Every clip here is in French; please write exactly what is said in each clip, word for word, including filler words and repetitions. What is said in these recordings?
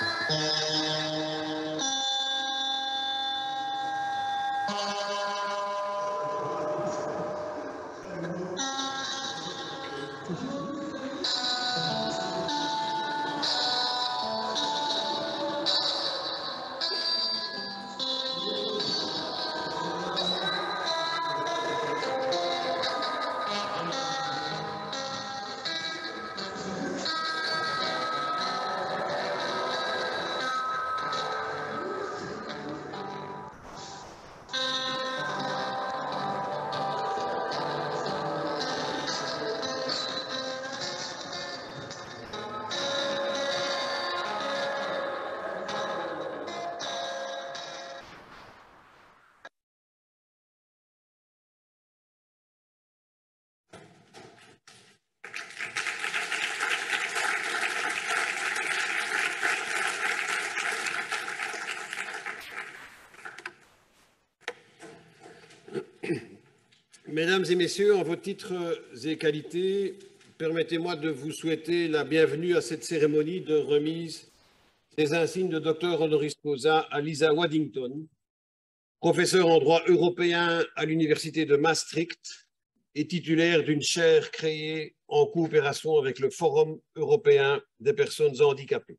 Mesdames et messieurs, en vos titres et qualités, permettez-moi de vous souhaiter la bienvenue à cette cérémonie de remise des insignes de docteur honoris causa à Lisa Waddington, professeure en droit européen à l'Université de Maastricht et titulaire d'une chaire créée en coopération avec le Forum européen des personnes handicapées.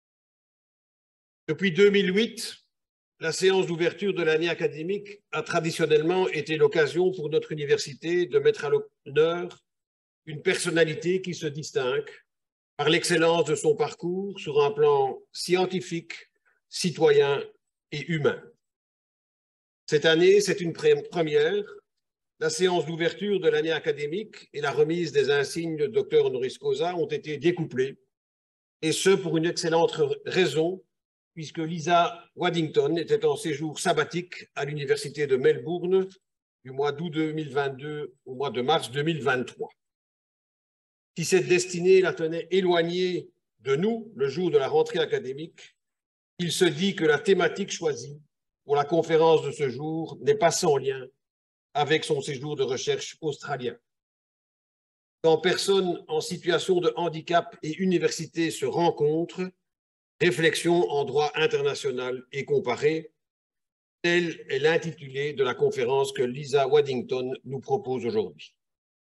Depuis deux mille huit, la séance d'ouverture de l'année académique a traditionnellement été l'occasion pour notre université de mettre à l'honneur une personnalité qui se distingue par l'excellence de son parcours sur un plan scientifique, citoyen et humain. Cette année, c'est une première. La séance d'ouverture de l'année académique et la remise des insignes de docteur honoris causa ont été découplées, et ce pour une excellente raison, puisque Lisa Waddington était en séjour sabbatique à l'Université de Melbourne du mois d'août deux mille vingt-deux au mois de mars deux mille vingt-trois. Si cette destinée la tenait éloignée de nous le jour de la rentrée académique, il se dit que la thématique choisie pour la conférence de ce jour n'est pas sans lien avec son séjour de recherche australien. Quand personnes en situation de handicap et universités se rencontrent, réflexion en droit international et comparé, tel est l'intitulé de la conférence que Lisa Waddington nous propose aujourd'hui.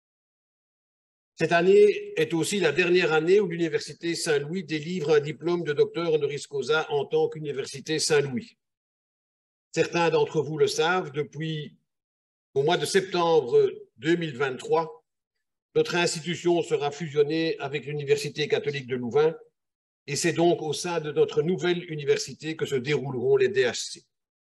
Cette année est aussi la dernière année où l'Université Saint-Louis délivre un diplôme de docteur honoris causa en tant qu'Université Saint-Louis. Certains d'entre vous le savent, depuis au mois de septembre deux mille vingt-trois, notre institution sera fusionnée avec l'Université catholique de Louvain, et c'est donc au sein de notre nouvelle université que se dérouleront les D H C.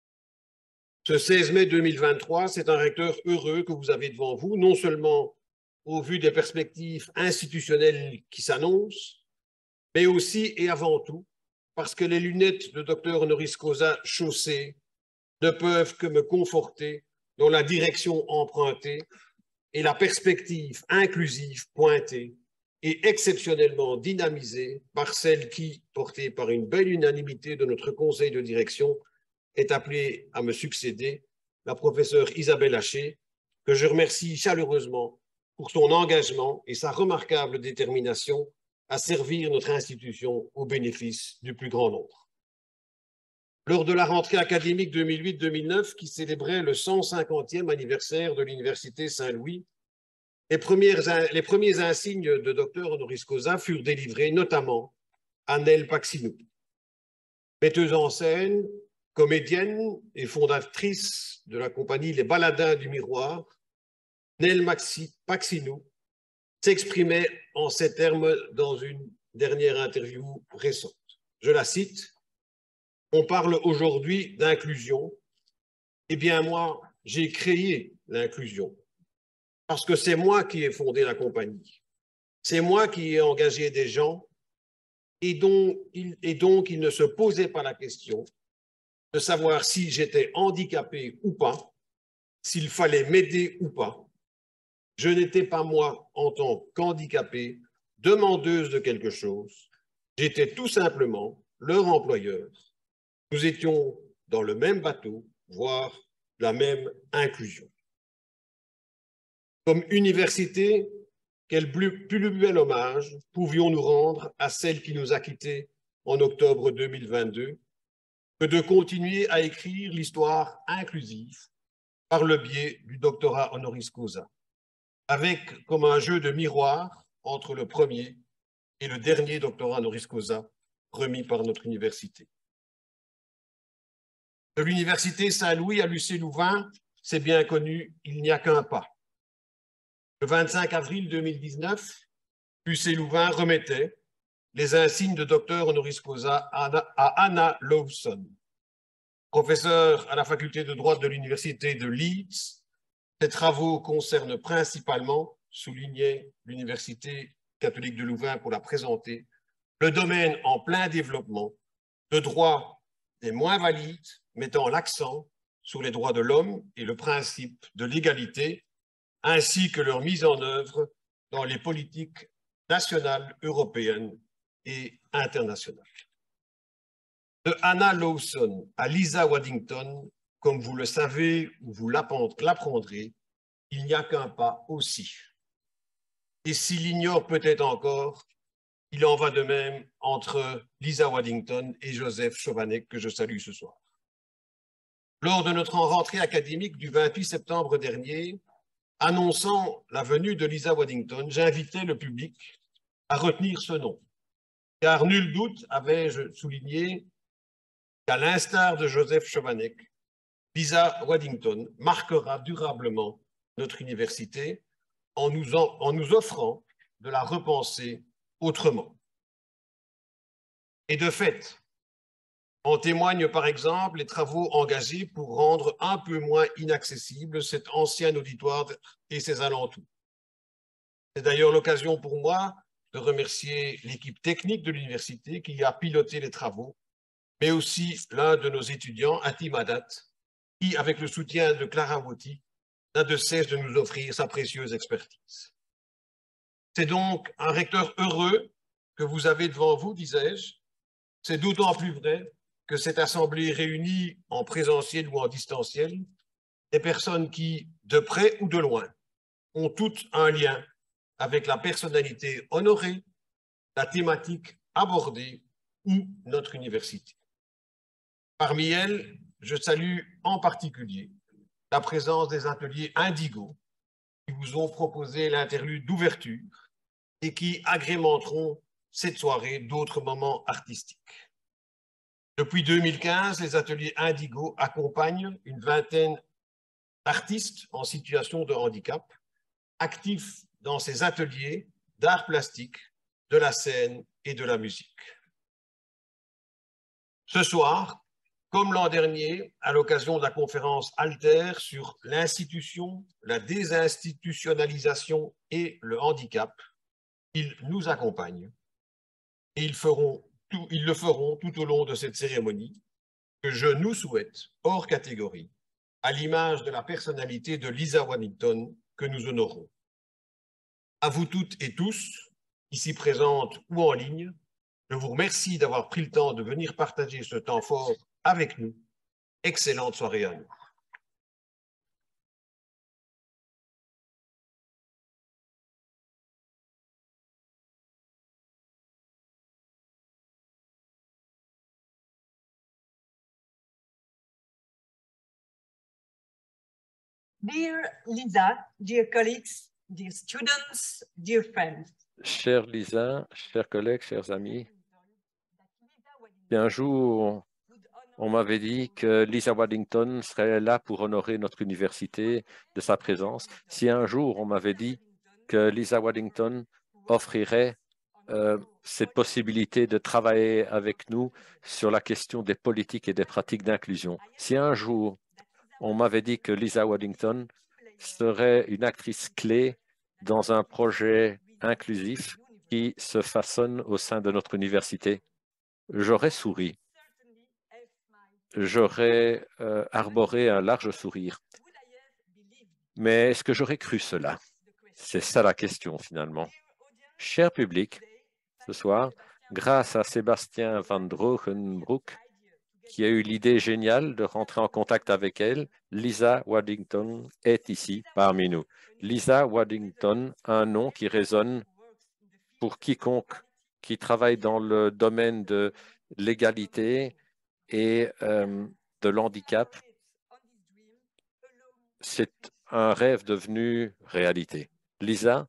Ce seize mai deux mille vingt-trois, c'est un recteur heureux que vous avez devant vous, non seulement au vu des perspectives institutionnelles qui s'annoncent, mais aussi et avant tout parce que les lunettes de docteur honoris causa chaussées ne peuvent que me conforter dans la direction empruntée et la perspective inclusive pointée et exceptionnellement dynamisée par celle qui, portée par une belle unanimité de notre conseil de direction, est appelée à me succéder, la professeure Isabelle Haché, que je remercie chaleureusement pour son engagement et sa remarquable détermination à servir notre institution au bénéfice du plus grand nombre. Lors de la rentrée académique deux mille huit deux mille neuf, qui célébrait le cent cinquantième anniversaire de l'Université Saint-Louis, Les, les premiers insignes de docteur honoris causa furent délivrés notamment à Nell Paxinou. Metteuse en scène, comédienne et fondatrice de la compagnie Les Baladins du Miroir, Nell Paxinou s'exprimait en ces termes dans une dernière interview récente. Je la cite, « On parle aujourd'hui d'inclusion. Eh bien moi, j'ai créé l'inclusion. Parce que c'est moi qui ai fondé la compagnie. C'est moi qui ai engagé des gens et donc, il, et donc il ne se posait pas la question de savoir si j'étais handicapé ou pas, s'il fallait m'aider ou pas. Je n'étais pas moi, en tant qu'handicapé, demandeuse de quelque chose. J'étais tout simplement leur employeur. Nous étions dans le même bateau, voire la même inclusion. Comme université, quel plus, plus bel hommage pouvions-nous rendre à celle qui nous a quittés en octobre deux mille vingt-deux que de continuer à écrire l'histoire inclusive par le biais du doctorat honoris causa, avec comme un jeu de miroir entre le premier et le dernier doctorat honoris causa remis par notre université. De l'université Saint-Louis à l'U C Louvain, c'est bien connu, il n'y a qu'un pas. Le vingt-cinq avril deux mille dix-neuf, l'U C Louvain remettait les insignes de docteur honoris causa à Anna Lawson. Professeure à la faculté de droit de l'université de Leeds, ses travaux concernent principalement, soulignait l'Université catholique de Louvain pour la présenter, le domaine en plein développement de droits des moins valides, mettant l'accent sur les droits de l'homme et le principe de l'égalité, ainsi que leur mise en œuvre dans les politiques nationales, européennes et internationales. De Anna Lawson à Lisa Waddington, comme vous le savez ou vous l'apprendrez, il n'y a qu'un pas aussi. Et s'il ignore peut-être encore, il en va de même entre Lisa Waddington et Joseph Chovanec, que je salue ce soir. Lors de notre rentrée académique du vingt-huit septembre dernier, annonçant la venue de Lisa Waddington, j'invitais le public à retenir ce nom, car nul doute, avais-je souligné, qu'à l'instar de Joseph Chovanec, Lisa Waddington marquera durablement notre université en nous, en, en nous offrant de la repenser autrement. Et de fait, en témoignent par exemple les travaux engagés pour rendre un peu moins inaccessible cet ancien auditoire et ses alentours. C'est d'ailleurs l'occasion pour moi de remercier l'équipe technique de l'université qui a piloté les travaux, mais aussi l'un de nos étudiants, Atim Haddad, qui, avec le soutien de Clara Woti, n'a de cesse de nous offrir sa précieuse expertise. C'est donc un recteur heureux que vous avez devant vous, disais-je. C'est d'autant plus vrai que cette assemblée réunit en présentiel ou en distanciel des personnes qui, de près ou de loin, ont toutes un lien avec la personnalité honorée, la thématique abordée ou notre université. Parmi elles, je salue en particulier la présence des ateliers Indigo qui vous ont proposé l'interlude d'ouverture et qui agrémenteront cette soirée d'autres moments artistiques. Depuis deux mille quinze, les ateliers Indigo accompagnent une vingtaine d'artistes en situation de handicap, actifs dans ces ateliers d'art plastique, de la scène et de la musique. Ce soir, comme l'an dernier, à l'occasion de la conférence Alter sur l'institution, la désinstitutionnalisation et le handicap, ils nous accompagnent et ils, feront tout, ils le feront tout au long de cette cérémonie que je nous souhaite hors catégorie, à l'image de la personnalité de Lisa Waddington que nous honorons. À vous toutes et tous, ici présentes ou en ligne, je vous remercie d'avoir pris le temps de venir partager ce temps fort avec nous. Excellente soirée à nous. Dear Lisa, dear colleagues, dear students, dear friends. Chère Lisa, chers collègues, chers amis, et un jour, on m'avait dit que Lisa Waddington serait là pour honorer notre université de sa présence. Si un jour, on m'avait dit que Lisa Waddington offrirait euh, cette possibilité de travailler avec nous sur la question des politiques et des pratiques d'inclusion. Si un jour, on m'avait dit que Lisa Waddington serait une actrice clé dans un projet inclusif qui se façonne au sein de notre université, j'aurais souri. J'aurais euh, arboré un large sourire. Mais est-ce que j'aurais cru cela? C'est ça la question finalement. Cher public, ce soir, grâce à Sébastien Van Drogenbroek, qui a eu l'idée géniale de rentrer en contact avec elle, Lisa Waddington est ici parmi nous. Lisa Waddington, un nom qui résonne pour quiconque qui travaille dans le domaine de l'égalité et euh, de l'handicap, c'est un rêve devenu réalité. Lisa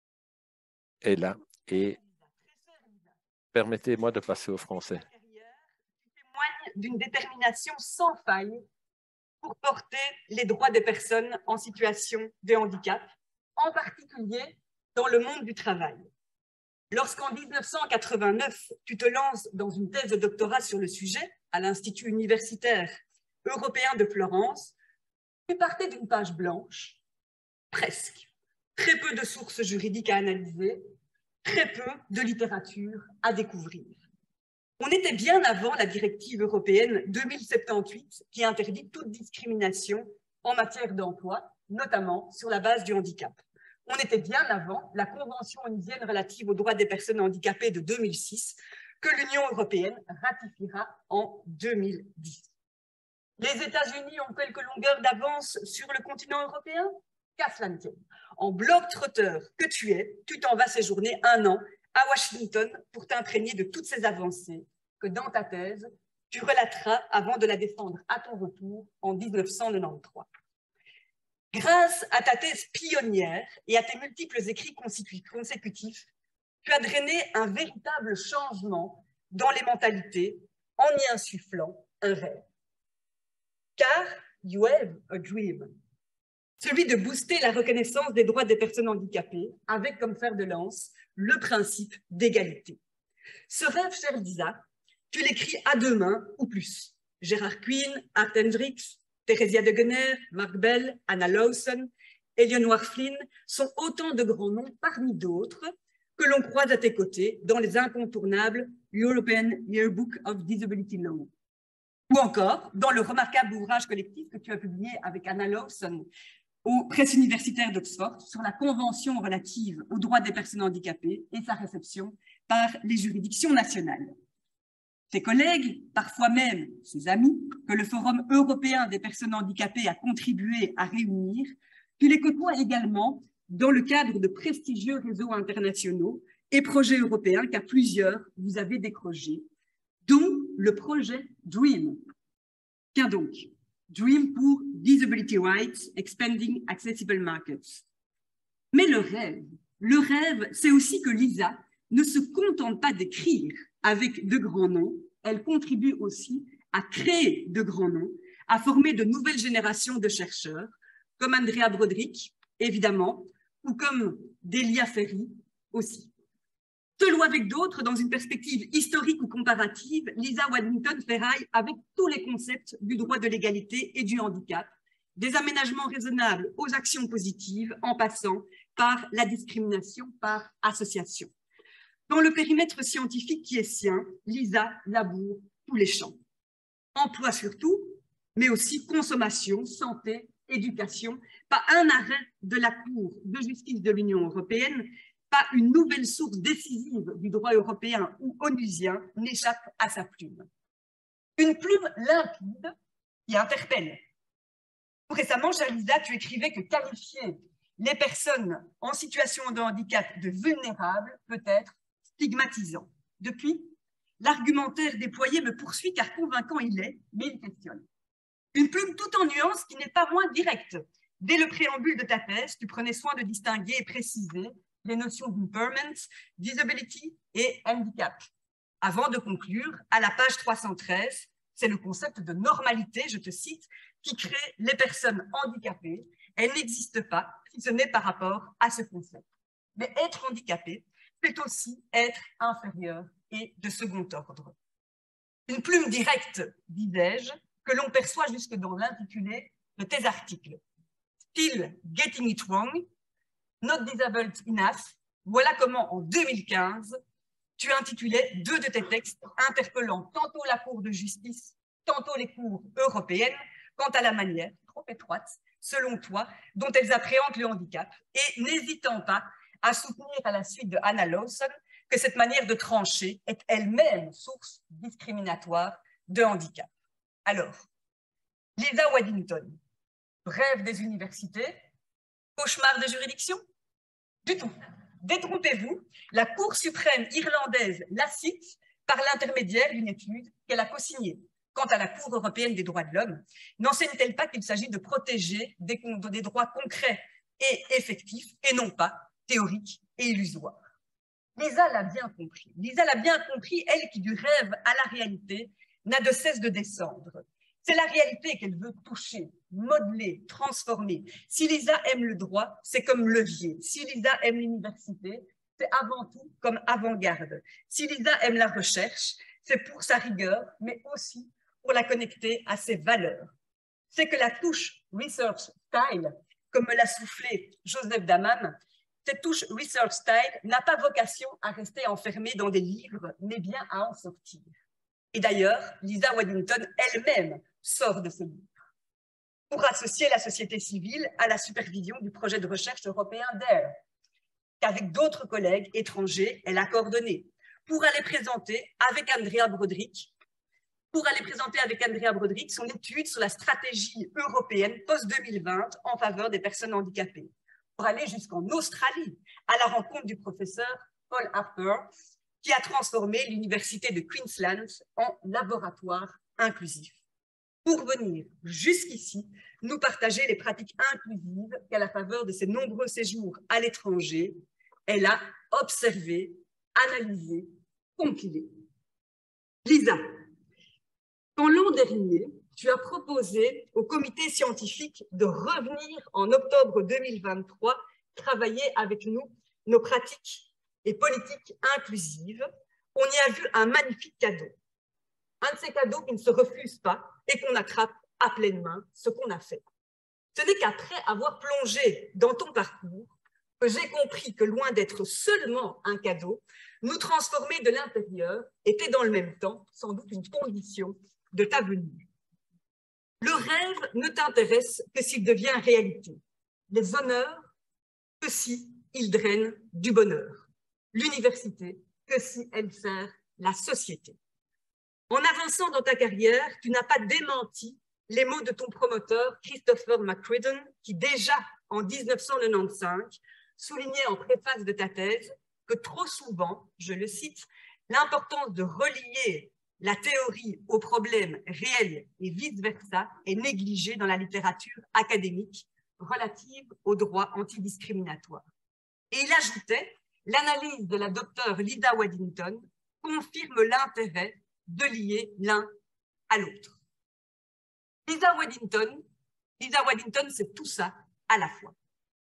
est là et permettez-moi de passer au français. Témoigne d'une détermination sans faille pour porter les droits des personnes en situation de handicap, en particulier dans le monde du travail. Lorsqu'en mille neuf cent quatre-vingt-neuf, tu te lances dans une thèse de doctorat sur le sujet à l'Institut universitaire européen de Florence, tu partais d'une page blanche, presque, très peu de sources juridiques à analyser, très peu de littérature à découvrir. On était bien avant la directive européenne deux mille soixante-dix-huit qui interdit toute discrimination en matière d'emploi, notamment sur la base du handicap. On était bien avant la Convention onusienne relative aux droits des personnes handicapées de deux mille six que l'Union européenne ratifiera en deux mille dix. Les États-Unis ont quelques longueurs d'avance sur le continent européen? Qu'à cela ne tienne. En globe-trotteur que tu es, tu t'en vas séjourner un an à Washington pour t'imprégner de toutes ces avancées que dans ta thèse, tu relateras avant de la défendre à ton retour en mille neuf cent quatre-vingt-treize. Grâce à ta thèse pionnière et à tes multiples écrits consécutifs, tu as drainé un véritable changement dans les mentalités en y insufflant un rêve. Car you have a dream. Celui de booster la reconnaissance des droits des personnes handicapées avec comme fer de lance le principe d'égalité. Ce rêve, chère Lisa, tu l'écris à deux mains ou plus. Gérard Quinn, Art Hendricks, Theresia de Genner, Mark Bell, Anna Lawson, Eleanor Flynn sont autant de grands noms parmi d'autres que l'on croise à tes côtés dans les incontournables European Yearbook of Disability Law. Ou encore dans le remarquable ouvrage collectif que tu as publié avec Anna Lawson aux presses universitaires d'Oxford sur la Convention relative aux droits des personnes handicapées et sa réception par les juridictions nationales. Tes collègues, parfois même ses amis, que le Forum européen des personnes handicapées a contribué à réunir, tu les côtoies également dans le cadre de prestigieux réseaux internationaux et projets européens qu'à plusieurs vous avez décrochés, dont le projet DREAM. Qu'un donc DREAM pour Disability Rights, Expanding Accessible Markets. Mais le rêve, le rêve, c'est aussi que Lisa ne se contente pas d'écrire avec de grands noms, elle contribue aussi à créer de grands noms, à former de nouvelles générations de chercheurs, comme Andrea Broderick, évidemment, ou comme Delia Ferry aussi. Seul ou avec d'autres, dans une perspective historique ou comparative, Lisa Waddington ferraille avec tous les concepts du droit de l'égalité et du handicap, des aménagements raisonnables aux actions positives, en passant par la discrimination par association. Dans le périmètre scientifique qui est sien, Lisa laboure tous les champs. Emploi surtout, mais aussi consommation, santé, éducation. Pas un arrêt de la Cour de justice de l'Union européenne, pas une nouvelle source décisive du droit européen ou onusien n'échappe à sa plume. Une plume limpide qui interpelle. Récemment, chère Lisa, tu écrivais que qualifier les personnes en situation de handicap de vulnérables peut être stigmatisant. Depuis, l'argumentaire déployé me poursuit car convaincant il est, mais il questionne. Une plume tout en nuances qui n'est pas moins directe. Dès le préambule de ta thèse, tu prenais soin de distinguer et préciser les notions d'impairment, disability et handicap. Avant de conclure, à la page trois cent treize, c'est le concept de normalité, je te cite, qui crée les personnes handicapées. Elle n'existe pas si ce n'est par rapport à ce concept. Mais être handicapé, c'est aussi être inférieur et de second ordre. Une plume directe, disais-je, que l'on perçoit jusque dans l'intitulé de tes articles. Still getting it wrong, not disabled enough, voilà comment en deux mille quinze, tu intitulais deux de tes textes interpellant tantôt la Cour de justice, tantôt les cours européennes, quant à la manière, trop étroite, selon toi, dont elles appréhendent le handicap, et n'hésitant pas à soutenir à la suite de Anna Lawson que cette manière de trancher est elle-même source discriminatoire de handicap. Alors, Lisa Waddington, rêve des universités, cauchemar de juridiction? Du tout. Détrompez-vous, la Cour suprême irlandaise la cite par l'intermédiaire d'une étude qu'elle a co-signée. Quant à la Cour européenne des droits de l'homme, n'enseigne-t-elle pas qu'il s'agit de protéger des, des droits concrets et effectifs et non pas théoriques et illusoires? Lisa l'a bien compris. Lisa l'a bien compris, elle qui du rêve à la réalité n'a de cesse de descendre. C'est la réalité qu'elle veut toucher, modeler, transformer. Si Lisa aime le droit, c'est comme levier. Si Lisa aime l'université, c'est avant tout comme avant-garde. Si Lisa aime la recherche, c'est pour sa rigueur, mais aussi pour la connecter à ses valeurs. C'est que la touche Research Style, comme me l'a soufflé Joseph Daman, cette touche Research Style n'a pas vocation à rester enfermée dans des livres, mais bien à en sortir. Et d'ailleurs, Lisa Waddington elle-même sort de ce livre pour associer la société civile à la supervision du projet de recherche européen D A R E, qu'avec d'autres collègues étrangers, elle a coordonné, pour aller présenter avec Andrea Broderick, pour aller présenter avec Andrea Broderick son étude sur la stratégie européenne post deux mille vingt en faveur des personnes handicapées, pour aller jusqu'en Australie, à la rencontre du professeur Paul Harper, qui a transformé l'université de Queensland en laboratoire inclusif, pour venir jusqu'ici nous partager les pratiques inclusives qu'à la faveur de ses nombreux séjours à l'étranger, elle a observé, analysé, compilé. Lisa, quand l'an dernier, tu as proposé au comité scientifique de revenir en octobre deux mille vingt-trois travailler avec nous nos pratiques et politiques inclusives, on y a vu un magnifique cadeau. Un de ces cadeaux qui ne se refuse pas et qu'on attrape à pleine main, ce qu'on a fait. Ce n'est qu'après avoir plongé dans ton parcours que j'ai compris que loin d'être seulement un cadeau, nous transformer de l'intérieur était dans le même temps sans doute une condition de ta venue. Le rêve ne t'intéresse que s'il devient réalité. Les honneurs, que si ils drainent du bonheur. L'université, que si elle sert la société. En avançant dans ta carrière, tu n'as pas démenti les mots de ton promoteur Christopher McCriddon, qui déjà en mille neuf cent quatre-vingt-quinze soulignait en préface de ta thèse que trop souvent, je le cite, l'importance de relier la théorie aux problèmes réels et vice-versa est négligée dans la littérature académique relative aux droits antidiscriminatoires. Et il ajoutait, l'analyse de la docteure Lisa Waddington confirme l'intérêt de lier l'un à l'autre. Lisa Waddington, Lisa Waddington, c'est tout ça à la fois.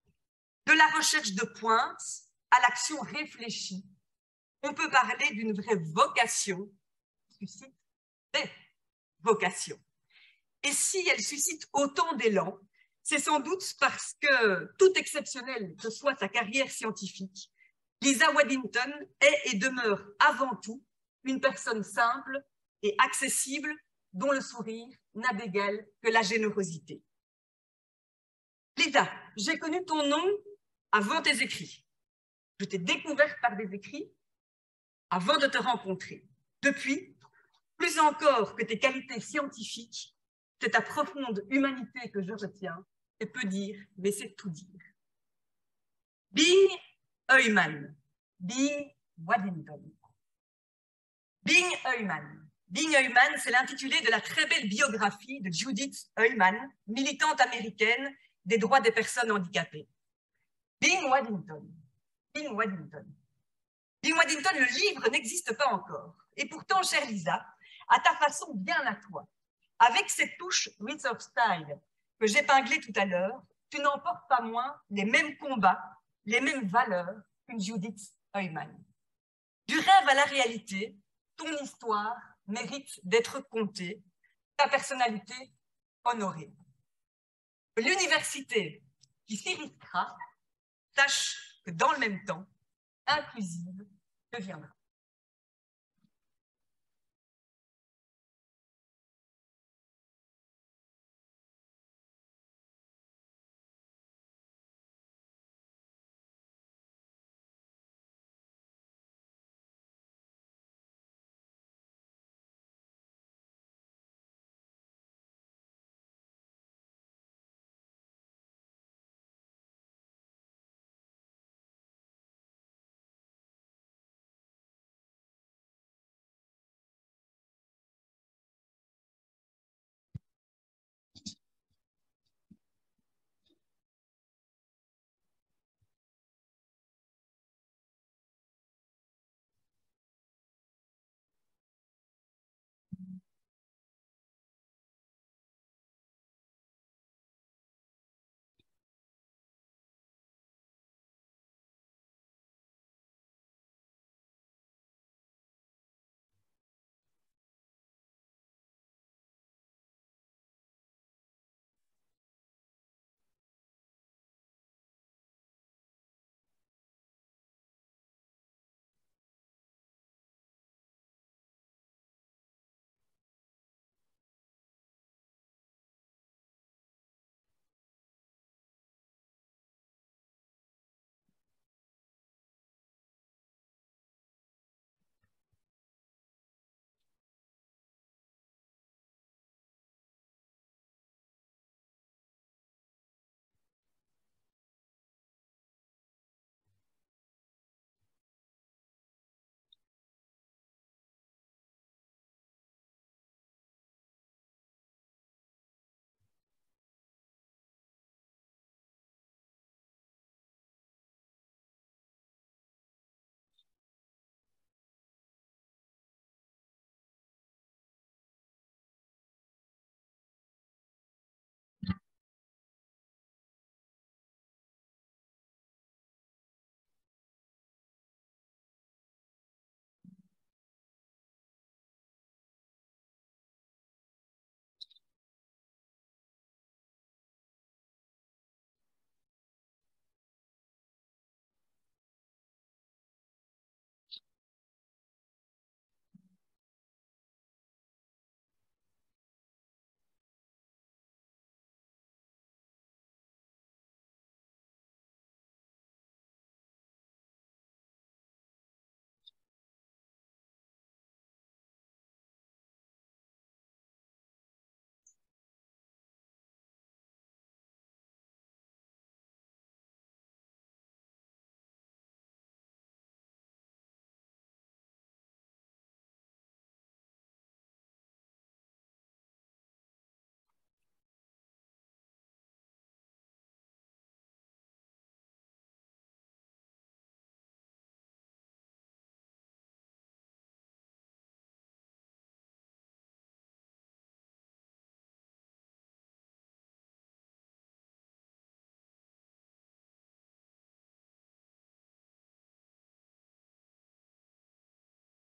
De la recherche de pointe à l'action réfléchie, on peut parler d'une vraie vocation qui suscite des vocations. Et si elle suscite autant d'élan, c'est sans doute parce que, tout exceptionnel que soit sa carrière scientifique, Lisa Waddington est et demeure avant tout une personne simple et accessible dont le sourire n'a d'égal que la générosité. Lisa, j'ai connu ton nom avant tes écrits. Je t'ai découverte par des écrits avant de te rencontrer. Depuis, plus encore que tes qualités scientifiques, c'est ta profonde humanité que je retiens et peux dire, mais c'est tout dire. Being a human, being Waddington. Being a human. Being a human, c'est l'intitulé de la très belle biographie de Judith Heumann, militante américaine des droits des personnes handicapées. Being Waddington. Being Waddington. Being Waddington, le livre n'existe pas encore. Et pourtant, chère Lisa, à ta façon bien à toi, avec cette touche Research Style que j'épinglais tout à l'heure, tu n'emportes pas moins les mêmes combats, les mêmes valeurs qu'une Judith Heumann. Du rêve à la réalité, ton histoire mérite d'être contée, ta personnalité honorée. L'université qui s'y risquera, sache que dans le même temps, inclusive deviendra.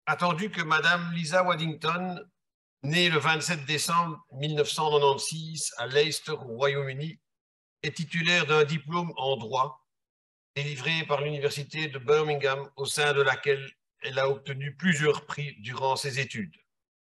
Attendu que Madame Lisa Waddington, née le vingt-sept décembre mille neuf cent quatre-vingt-seize à Leicester, au Royaume-Uni, est titulaire d'un diplôme en droit délivré par l'Université de Birmingham, au sein de laquelle elle a obtenu plusieurs prix durant ses études.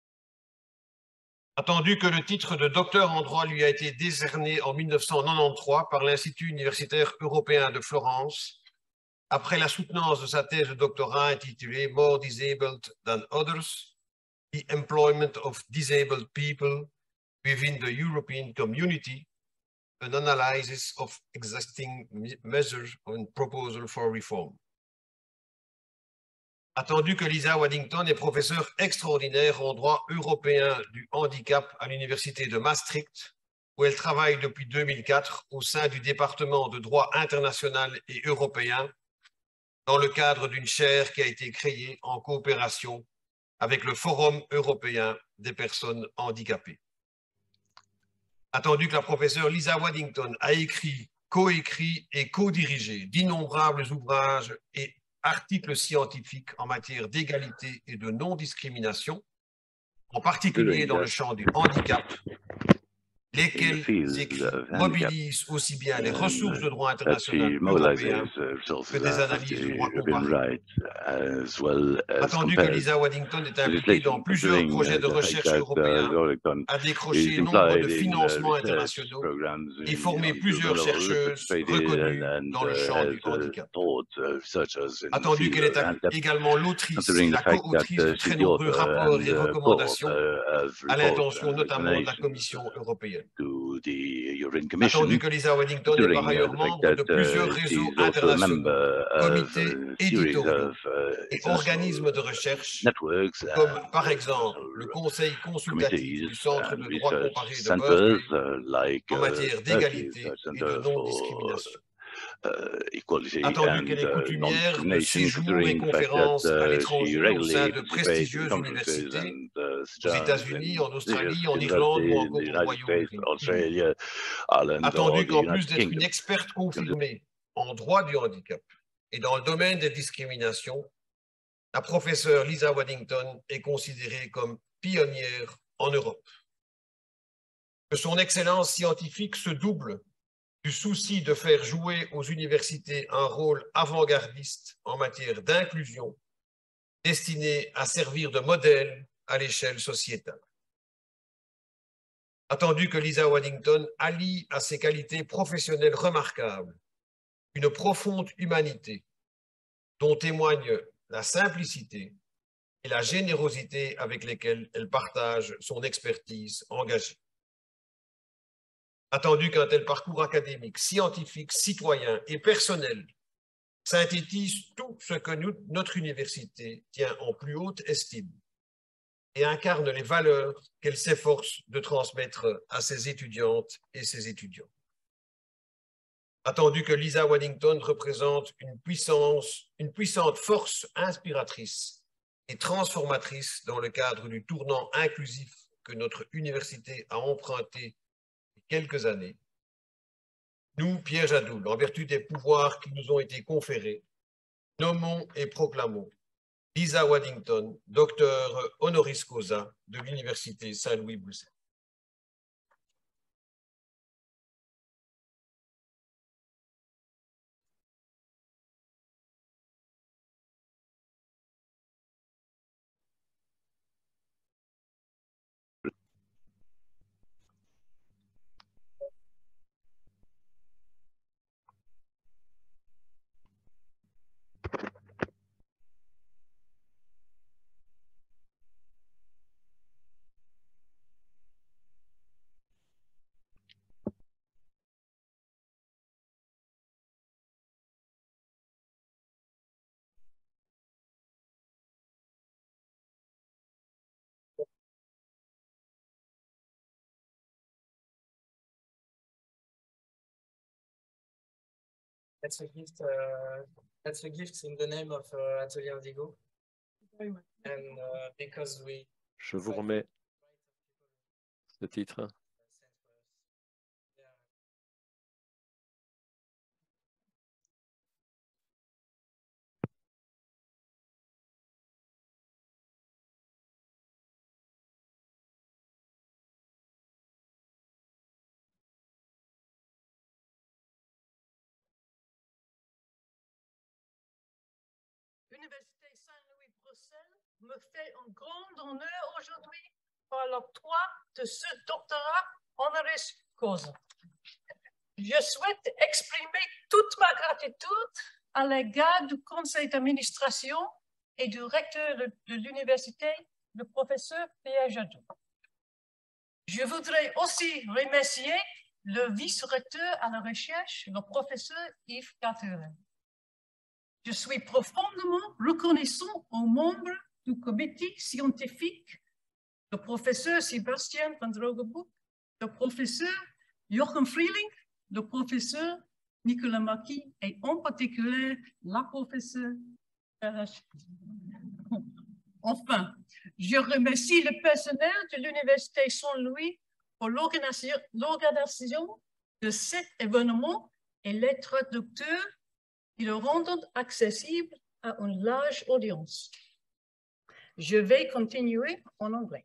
Attendu que le titre de docteur en droit lui a été décerné en mille neuf cent quatre-vingt-treize par l'Institut universitaire européen de Florence, après la soutenance de sa thèse de doctorat intitulée « More disabled than others, the employment of disabled people within the European community, an analysis of existing measures and proposal for reform ». Attendu que Lisa Waddington est professeure extraordinaire en droit européen du handicap à l'Université de Maastricht, où elle travaille depuis deux mille quatre au sein du département de droit international et européen, dans le cadre d'une chaire qui a été créée en coopération avec le Forum européen des personnes handicapées. Attendu que la professeure Lisa Waddington a écrit, coécrit et co-dirigé d'innombrables ouvrages et articles scientifiques en matière d'égalité et de non-discrimination, en particulier dans le champ du handicap, lesquels écrits mobilisent aussi bien les ressources de droit international européen que des analyses de droit comparé. Attendu que Lisa Waddington est impliquée dans plusieurs projets de recherche européens, a décroché nombre de financements internationaux et formé plusieurs chercheuses reconnues dans le champ du handicap. Attendu qu'elle est également l'autrice et la co-autrice de très nombreux rapports et recommandations à l'intention notamment de la Commission européenne. Attendu que Lisa Waddington est par ailleurs membre de plusieurs réseaux internationaux, comités éditoriaux et organismes de recherche, comme par exemple le Conseil consultatif du Centre de droit comparé de Berkeley en matière d'égalité et de non-discrimination. Attendu qu'elle est coutumière de séjours et conférences à l'étranger au sein de prestigieuses universités aux États-Unis, en Australie, en Irlande ou encore au Royaume-Uni. Attendu qu'en plus d'être une experte confirmée en droit du handicap et dans le domaine des discriminations, la professeure Lisa Waddington est considérée comme pionnière en Europe. Que son excellence scientifique se double du souci de faire jouer aux universités un rôle avant-gardiste en matière d'inclusion, destiné à servir de modèle à l'échelle sociétale. Attendu que Lisa Waddington allie à ses qualités professionnelles remarquables une profonde humanité dont témoigne la simplicité et la générosité avec lesquelles elle partage son expertise engagée. Attendu qu'un tel parcours académique, scientifique, citoyen et personnel synthétise tout ce que nous, notre université tient en plus haute estime et incarne les valeurs qu'elle s'efforce de transmettre à ses étudiantes et ses étudiants. Attendu que Lisa Waddington représente une, puissance, une puissante force inspiratrice et transformatrice dans le cadre du tournant inclusif que notre université a emprunté quelques années, nous, Pierre Jadoul, en vertu des pouvoirs qui nous ont été conférés, nommons et proclamons Lisa Waddington, docteur honoris causa de l'Université Saint-Louis-Bruxelles. That's a gift. Uh, that's a gift in the name of uh, Atelier Indigo. And uh, because we. Je vous remets ce titre. l'Université Saint-Louis-Bruxelles me fait un grand honneur aujourd'hui par l'octroi de ce doctorat honoris causa. Je souhaite exprimer toute ma gratitude à l'égard du conseil d'administration et du recteur de, de l'université, le professeur Pierre Jadot. Je voudrais aussi remercier le vice-recteur à la recherche, le professeur Yves Catherine. Je suis profondément reconnaissant aux membres du comité scientifique, le professeur Sébastien van Drogenboek, le professeur Jochem Frieling, le professeur Nicolas Marquis et en particulier la professeure. Enfin, je remercie le personnel de l'Université Saint-Louis pour l'organisation de cet événement et les traducteurs qui le rendent accessible à une large audience. Je vais continuer en anglais.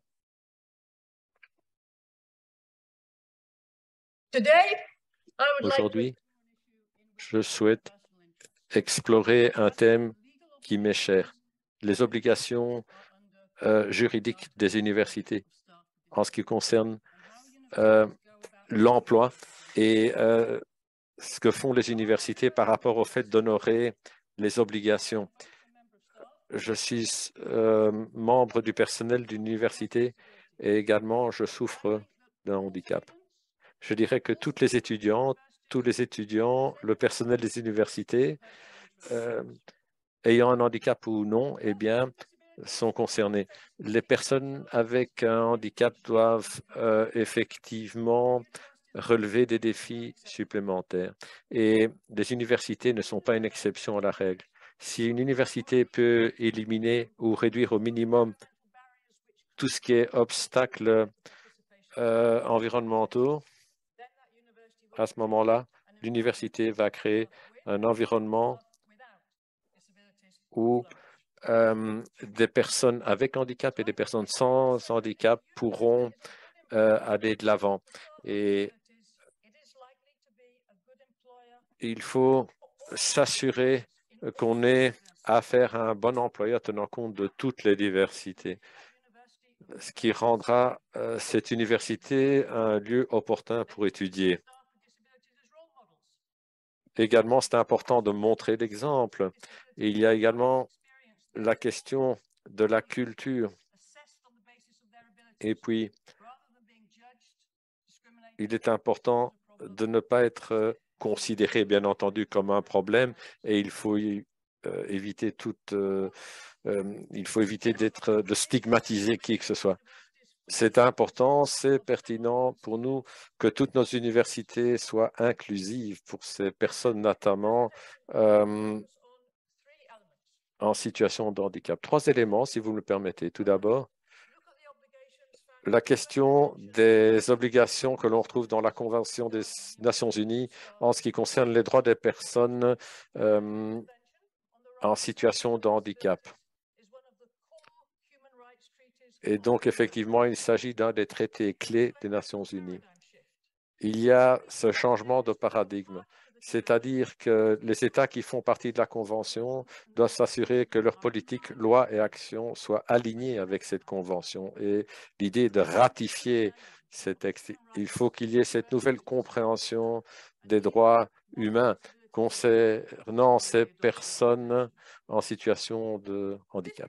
Aujourd'hui, je souhaite explorer un thème qui m'est cher, les obligations euh, juridiques des universités en ce qui concerne euh, l'emploi et euh, ce que font les universités par rapport au fait d'honorer les obligations. Je suis euh, membre du personnel d'une université et également je souffre d'un handicap. Je dirais que toutes les étudiantes, tous les étudiants, le personnel des universités, euh, ayant un handicap ou non, eh bien, sont concernés. Les personnes avec un handicap doivent euh, effectivement relever des défis supplémentaires. Et les universités ne sont pas une exception à la règle. Si une université peut éliminer ou réduire au minimum tout ce qui est obstacles euh, environnementaux, à ce moment-là, l'université va créer un environnement où euh, des personnes avec handicap et des personnes sans handicap pourront euh, aller de l'avant. Et il faut s'assurer qu'on ait affaire à un bon employeur tenant compte de toutes les diversités, ce qui rendra euh, cette université un lieu opportun pour étudier. Également, c'est important de montrer l'exemple. Il y a également la question de la culture. Et puis, il est important de ne pas être considéré, bien entendu, comme un problème et il faut y, euh, éviter toute, euh, euh, il faut éviter d'être, de stigmatiser qui que ce soit. C'est important, c'est pertinent pour nous que toutes nos universités soient inclusives pour ces personnes, notamment euh, en situation de handicap. Trois éléments, si vous me le permettez. Tout d'abord, la question des obligations que l'on retrouve dans la Convention des Nations Unies en ce qui concerne les droits des personnes euh, en situation de handicap. Et donc, effectivement, il s'agit d'un des traités clés des Nations Unies. Il y a ce changement de paradigme, c'est-à-dire que les États qui font partie de la Convention doivent s'assurer que leurs politiques, lois et actions soient alignées avec cette Convention. Et l'idée de ratifier ces textes, il faut qu'il y ait cette nouvelle compréhension des droits humains concernant ces personnes en situation de handicap.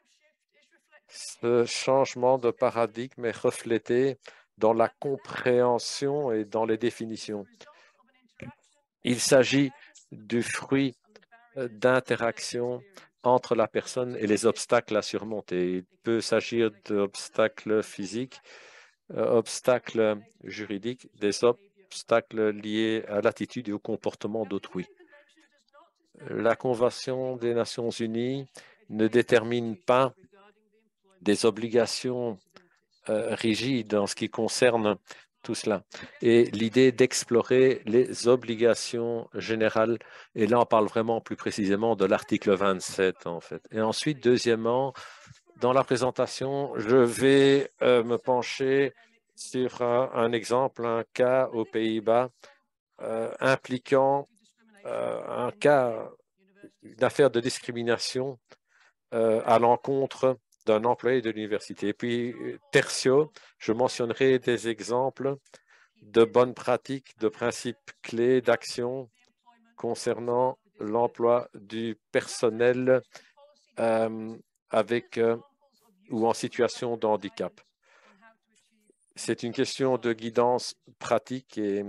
Ce changement de paradigme est reflété dans la compréhension et dans les définitions. Il s'agit du fruit d'interaction entre la personne et les obstacles à surmonter. Il peut s'agir d'obstacles physiques, obstacles juridiques, des obstacles liés à l'attitude et au comportement d'autrui. La Convention des Nations Unies ne détermine pas des obligations euh, rigides en ce qui concerne tout cela. Et l'idée d'explorer les obligations générales, et là on parle vraiment plus précisément de l'article vingt-sept en fait. Et ensuite, deuxièmement, dans la présentation, je vais euh, me pencher sur un, un exemple, un cas aux Pays-Bas euh, impliquant euh, un cas, une affaire de discrimination euh, à l'encontre d'un employé de l'université. Et puis, tertio, je mentionnerai des exemples de bonnes pratiques, de principes clés d'action concernant l'emploi du personnel euh, avec euh, ou en situation de handicap. C'est une question de guidance pratique et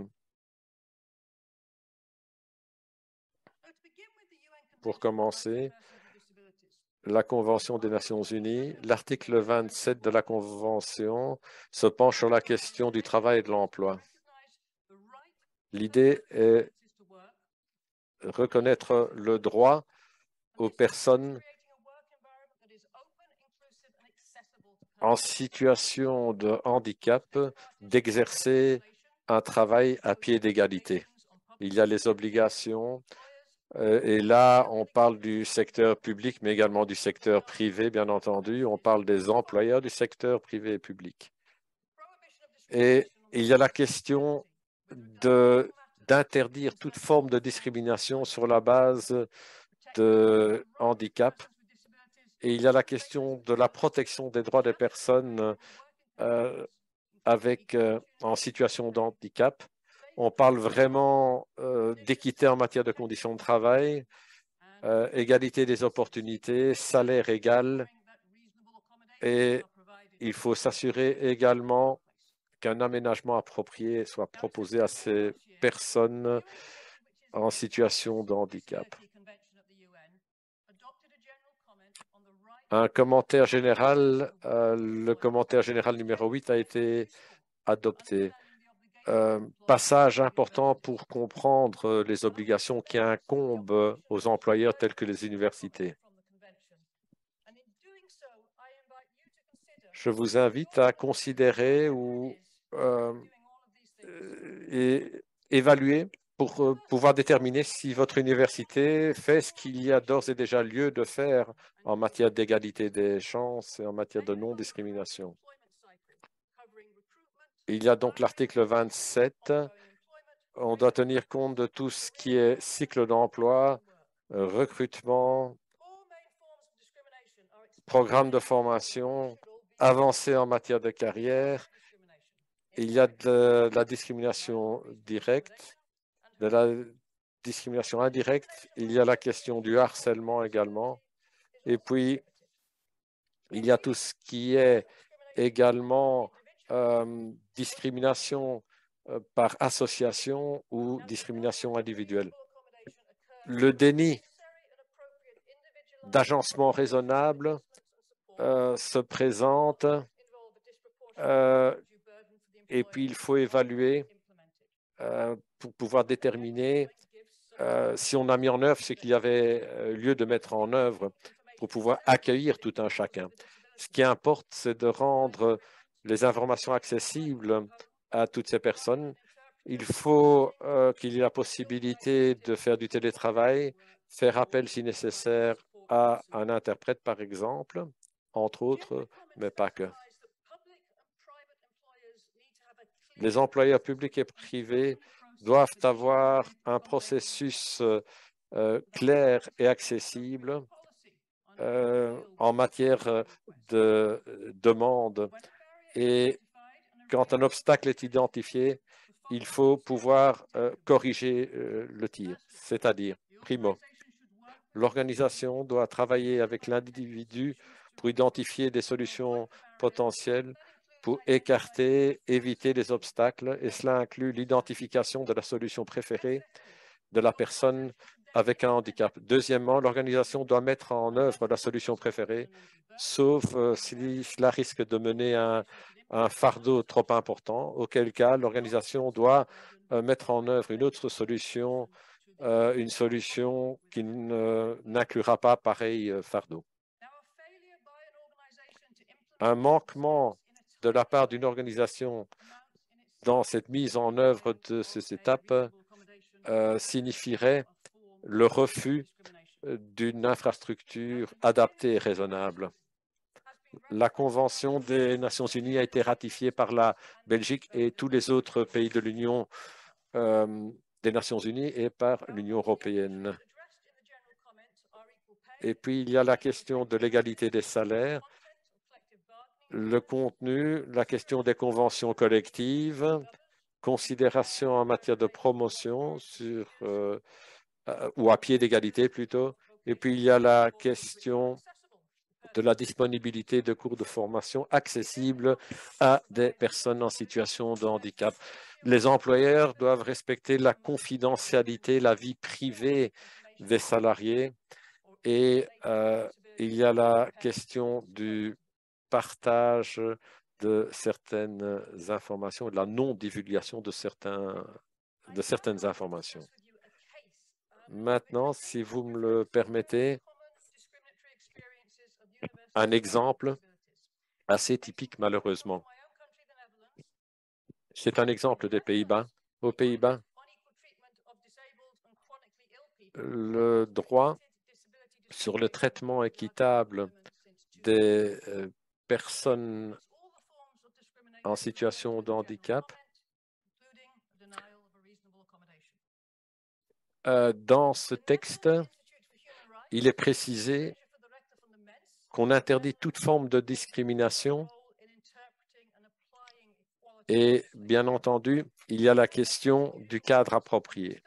pour commencer, la Convention des Nations Unies, l'article vingt-sept de la Convention se penche sur la question du travail et de l'emploi. L'idée est de reconnaître le droit aux personnes en situation de handicap d'exercer un travail à pied d'égalité. Il y a les obligations euh, et là, on parle du secteur public, mais également du secteur privé, bien entendu. On parle des employeurs du secteur privé et public. Et il y a la question de, d'interdire toute forme de discrimination sur la base de handicap. Et il y a la question de la protection des droits des personnes euh, avec, euh, en situation de handicap. On parle vraiment euh, d'équité en matière de conditions de travail, euh, égalité des opportunités, salaire égal. Et il faut s'assurer également qu'un aménagement approprié soit proposé à ces personnes en situation de handicap. Un commentaire général, euh, le commentaire général numéro huit a été adopté. Euh, passage important pour comprendre les obligations qui incombent aux employeurs tels que les universités. Je vous invite à considérer ou euh, et évaluer pour euh, pouvoir déterminer si votre université fait ce qu'il y a d'ores et déjà lieu de faire en matière d'égalité des chances et en matière de non-discrimination. Il y a donc l'article vingt-sept. On doit tenir compte de tout ce qui est cycle d'emploi, recrutement, programme de formation, avancée en matière de carrière. Il y a de la discrimination directe, de la discrimination indirecte. Il y a la question du harcèlement également. Et puis, il y a tout ce qui est également euh, discrimination euh, par association ou discrimination individuelle. Le déni d'agencement raisonnable euh, se présente euh, et puis il faut évaluer euh, pour pouvoir déterminer euh, si on a mis en œuvre ce qu'il y avait lieu de mettre en œuvre pour pouvoir accueillir tout un chacun. Ce qui importe, c'est de rendre les informations accessibles à toutes ces personnes. Il faut euh, qu'il y ait la possibilité de faire du télétravail, faire appel si nécessaire à un interprète, par exemple, entre autres, mais pas que. Les employeurs publics et privés doivent avoir un processus euh, clair et accessible euh, en matière de demande. Et quand un obstacle est identifié, il faut pouvoir euh, corriger euh, le tir, c'est-à-dire, primo, l'organisation doit travailler avec l'individu pour identifier des solutions potentielles pour écarter, éviter les obstacles, et cela inclut l'identification de la solution préférée de la personne avec un handicap. Deuxièmement, l'organisation doit mettre en œuvre la solution préférée, sauf euh, si cela risque de mener à un, un fardeau trop important, auquel cas l'organisation doit euh, mettre en œuvre une autre solution, euh, une solution qui n'inclura pas pareil euh, fardeau. Un manquement de la part d'une organisation dans cette mise en œuvre de ces étapes euh, signifierait le refus d'une infrastructure adaptée et raisonnable. La Convention des Nations Unies a été ratifiée par la Belgique et tous les autres pays de l'Union euh, des Nations Unies et par l'Union européenne. Et puis, il y a la question de l'égalité des salaires, le contenu, la question des conventions collectives, considération en matière de promotion sur, euh, ou à pied d'égalité plutôt. Et puis, il y a la question de la disponibilité de cours de formation accessibles à des personnes en situation de handicap. Les employeurs doivent respecter la confidentialité, la vie privée des salariés. Et euh, il y a la question du partage de certaines informations, de la non-divulgation de, certains, de certaines informations. Maintenant, si vous me le permettez, un exemple assez typique, malheureusement. C'est un exemple des Pays-Bas. Aux Pays-Bas, le droit sur le traitement équitable des euh, personnes en situation de handicap, euh, dans ce texte, il est précisé qu'on interdit toute forme de discrimination et, bien entendu, il y a la question du cadre approprié.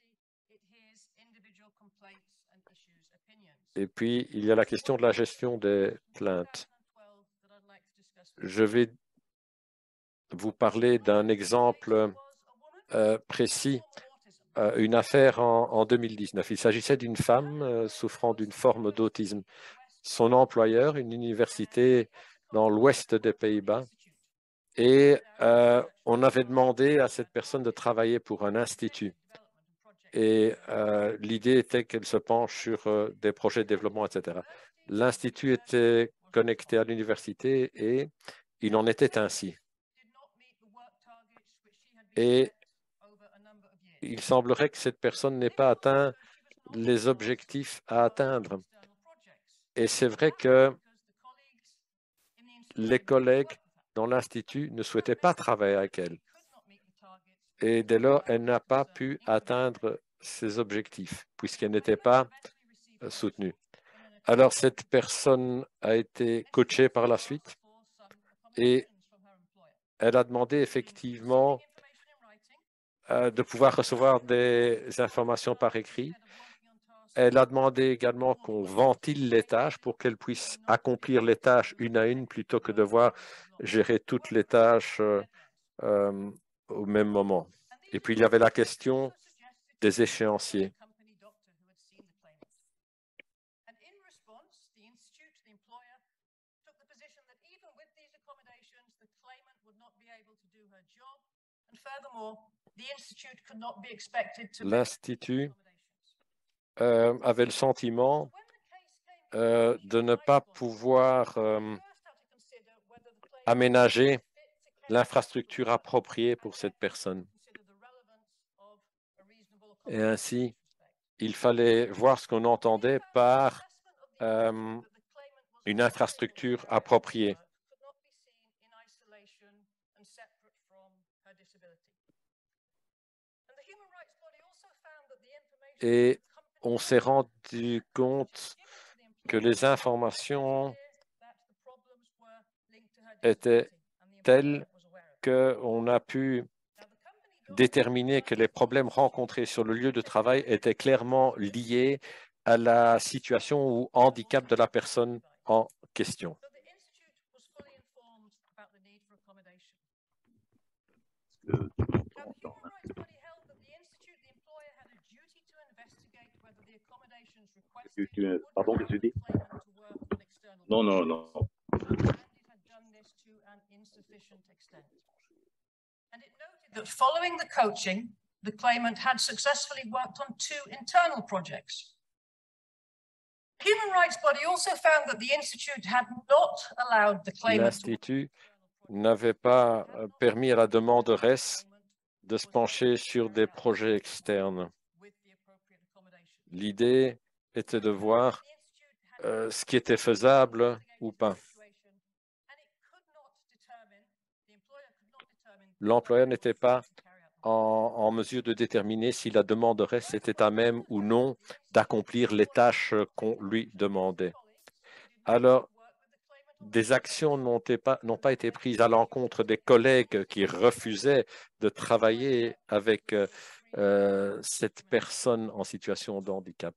Et puis, il y a la question de la gestion des plaintes. Je vais vous parler d'un exemple euh, précis, euh, une affaire en, en deux mille dix-neuf. Il s'agissait d'une femme euh, souffrant d'une forme d'autisme. Son employeur, une université dans l'ouest des Pays-Bas, et euh, on avait demandé à cette personne de travailler pour un institut. Et euh, l'idée était qu'elle se penche sur euh, des projets de développement, et cetera. L'institut était connecté à l'université et il en était ainsi. Et il semblerait que cette personne n'ait pas atteint les objectifs à atteindre. Et c'est vrai que les collègues dans l'Institut ne souhaitaient pas travailler avec elle. Et dès lors, elle n'a pas pu atteindre ses objectifs puisqu'elle n'était pas soutenue. Alors, cette personne a été coachée par la suite et elle a demandé effectivement euh, de pouvoir recevoir des informations par écrit. Elle a demandé également qu'on ventile les tâches pour qu'elle puisse accomplir les tâches une à une plutôt que de devoir gérer toutes les tâches euh, euh, au même moment. Et puis, il y avait la question des échéanciers. L'Institut euh, avait le sentiment euh, de ne pas pouvoir euh, aménager l'infrastructure appropriée pour cette personne. Et ainsi, il fallait voir ce qu'on entendait par euh, une infrastructure appropriée. Et on s'est rendu compte que les informations étaient telles qu'on a pu déterminer que les problèmes rencontrés sur le lieu de travail étaient clairement liés à la situation ou handicap de la personne en question. Pardon, qu'est-ce que tu dis? Non, non, non. That following the coaching, the claimant had successfully worked on two internal projects. The Human Rights Body also found that the Institute had not allowed the claimant L'Institut n'avait pas permis à la demanderesse de se pencher sur des projets externes. L'idée était de voir euh, ce qui était faisable ou pas. L'employeur n'était pas en, en mesure de déterminer si la demanderesse était à même ou non d'accomplir les tâches qu'on lui demandait. Alors, des actions n'ont pas, n'ont pas été prises à l'encontre des collègues qui refusaient de travailler avec euh, euh, cette personne en situation de handicap.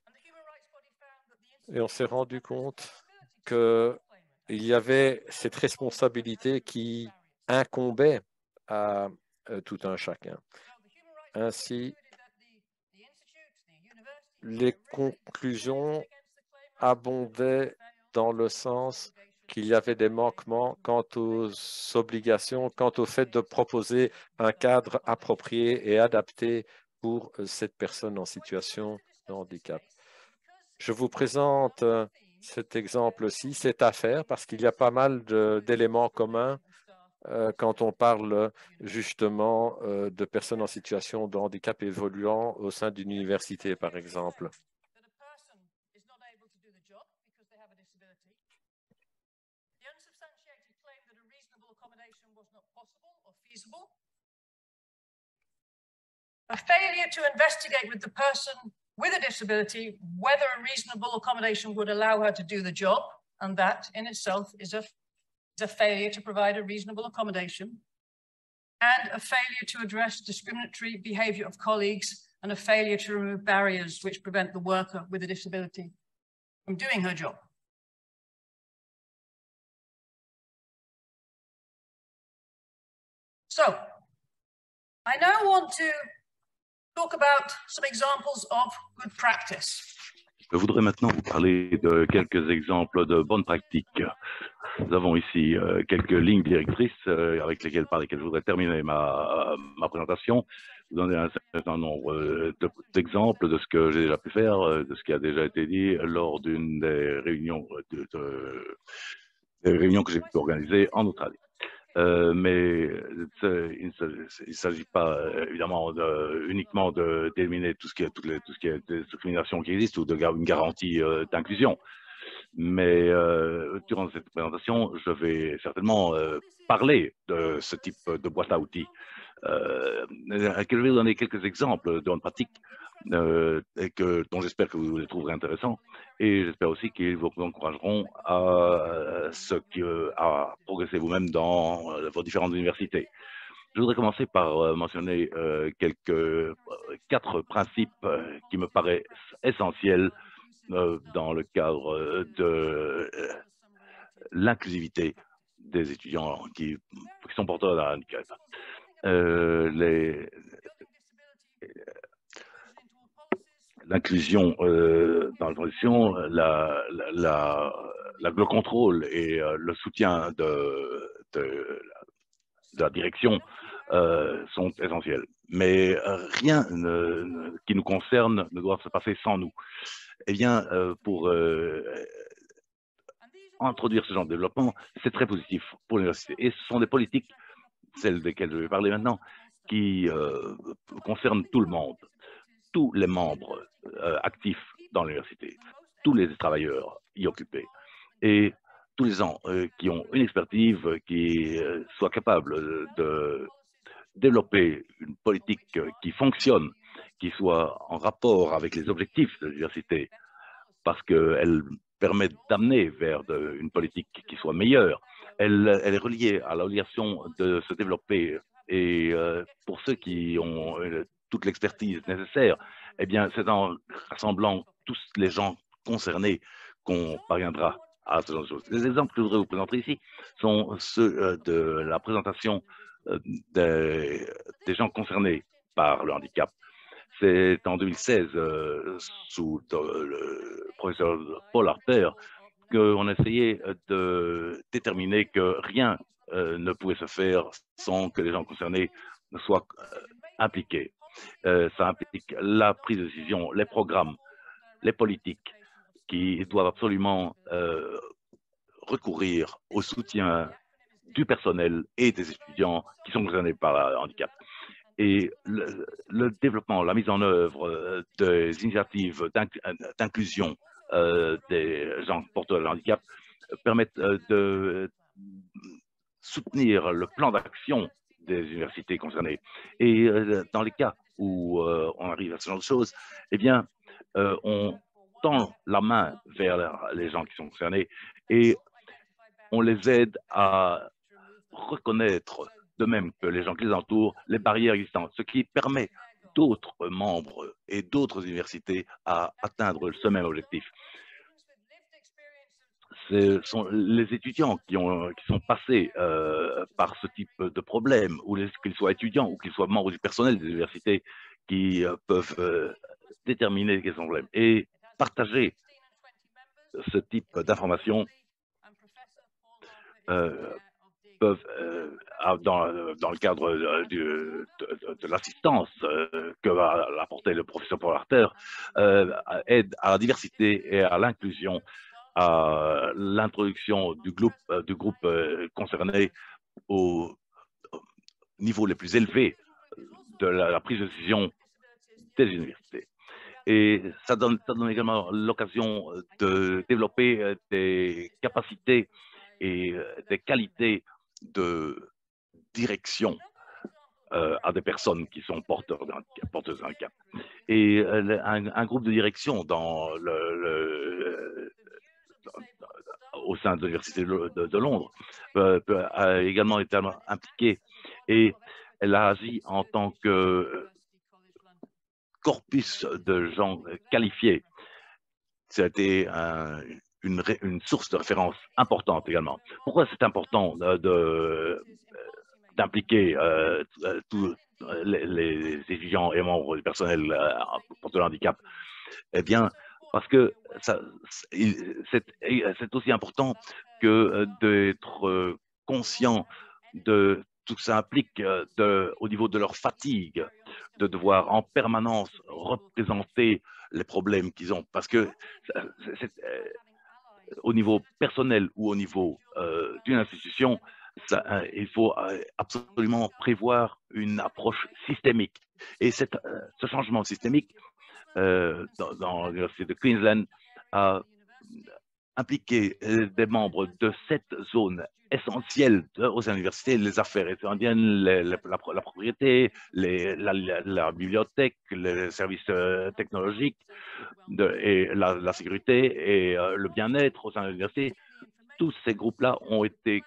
Et on s'est rendu compte qu'il y avait cette responsabilité qui incombait à euh, tout un chacun. Ainsi, les conclusions abondaient dans le sens qu'il y avait des manquements quant aux obligations, quant au fait de proposer un cadre approprié et adapté pour cette personne en situation de handicap. Je vous présente cet exemple-ci, cette affaire, parce qu'il y a pas mal d'éléments communs euh, quand on parle justement euh, de personnes en situation de handicap évoluant au sein d'une université, par exemple. A failure to investigate with the person with a disability whether a reasonable accommodation would allow her to do the job, and that in itself is a, is a failure to provide a reasonable accommodation, and a failure to address discriminatory behaviour of colleagues, and a failure to remove barriers which prevent the worker with a disability from doing her job. So, I now want to talk about some examples of good practice. Je voudrais maintenant vous parler de quelques exemples de bonnes pratiques. Nous avons ici euh, quelques lignes directrices euh, avec lesquelles, par lesquelles je voudrais terminer ma, ma présentation. Vous donner un certain nombre euh, d'exemples de ce que j'ai déjà pu faire, euh, de ce qui a déjà été dit lors d'une des réunions, de, de, des réunions que j'ai pu organiser en Australie. Euh, mais il ne s'agit pas évidemment de, uniquement d'éliminer tout ce qui est toutes les, tout ce qui est des discriminations qui existent ou de une garantie euh, d'inclusion. Mais euh, durant cette présentation, je vais certainement euh, parler de ce type de boîte à outils. Euh, je vais vous donner quelques exemples de bonnes pratiques euh, et que, dont j'espère que vous les trouverez intéressants. Et j'espère aussi qu'ils vous encourageront à, ce que, à progresser vous-même dans euh, vos différentes universités. Je voudrais commencer par euh, mentionner euh, quelques euh, quatre principes euh, qui me paraissent essentiels euh, dans le cadre de euh, l'inclusivité des étudiants qui, qui sont porteurs d'un handicap. Euh, les, l'inclusion euh, dans la transition, la, la, la, la, le contrôle et euh, le soutien de, de, de la direction euh, sont essentiels. Mais euh, rien ne, ne, qui nous concerne ne doit se passer sans nous. Eh bien, euh, pour euh, introduire ce genre de développement, c'est très positif pour l'université. Et ce sont des politiques, celles desquelles je vais parler maintenant, qui euh, concernent tout le monde, tous les membres euh, actifs dans l'université, tous les travailleurs y occupés et tous les gens euh, qui ont une expertise qui euh, soit capable de développer une politique qui fonctionne, qui soit en rapport avec les objectifs de l'université, parce qu'elle permet d'amener vers de, une politique qui soit meilleure. Elle, elle est reliée à l'obligation de se développer et euh, pour ceux qui ont euh, toute l'expertise nécessaire, eh bien, c'est en rassemblant tous les gens concernés qu'on parviendra à ce genre de choses. Les exemples que je voudrais vous présenter ici sont ceux euh, de la présentation euh, des, des gens concernés par le handicap. C'est en deux mille seize, euh, sous euh, le professeur Paul Harper, qu'on essayait de déterminer que rien euh, ne pouvait se faire sans que les gens concernés ne soient euh, impliqués. Euh, ça implique la prise de décision, les programmes, les politiques qui doivent absolument euh, recourir au soutien du personnel et des étudiants qui sont concernés par le handicap. Et le, le développement, la mise en œuvre des initiatives d'inclusion euh, des gens porteurs de handicap permettent de soutenir le plan d'action des universités concernées. Et euh, dans les cas où euh, on arrive à ce genre de choses, eh bien, euh, on tend la main vers les gens qui sont concernés et on les aide à reconnaître, de même que les gens qui les entourent, les barrières existantes, ce qui permet d'autres membres et d'autres universités à atteindre ce même objectif. Ce sont les étudiants qui, ont, qui sont passés euh, par ce type de problème, ou qu'ils soient étudiants ou qu'ils soient membres du personnel des universités, qui euh, peuvent euh, déterminer quels sont les problèmes et partager ce type d'informations euh, peuvent, euh, dans, dans le cadre de, de, de, de l'assistance euh, que va apporter le professeur Paul Harter, euh, aide à la diversité et à l'inclusion, à l'introduction du groupe, du groupe euh, concerné au, au niveau les plus élevés de la, la prise de décision des universités. Et ça donne, ça donne également l'occasion de développer des capacités et des qualités de direction euh, à des personnes qui sont porteurs d'un porteuses d'un handicap. Et euh, un, un groupe de direction dans le, le, au sein de l'Université de, de, de Londres euh, a également été impliquée et elle a agi en tant que corpus de gens qualifiés. C'était un, une, une source de référence importante également. Pourquoi c'est important de, de d'impliquer euh, tous les, les étudiants et membres du personnel euh, pour le handicap? Eh bien, parce que c'est aussi important que d'être conscient de tout ce que ça implique de, au niveau de leur fatigue, de devoir en permanence représenter les problèmes qu'ils ont. Parce que c'est, au niveau personnel ou au niveau euh, d'une institution, ça, euh, il faut euh, absolument prévoir une approche systémique. Et cette, euh, ce changement systémique euh, dans, dans l'Université de Queensland a impliqué des membres de cette zone essentielle aux universités, les affaires étudiantes, la, la, la propriété, les, la, la, la bibliothèque, les services euh, technologiques de, et la, la sécurité et euh, le bien-être au sein de l'université. Tous ces groupes-là ont été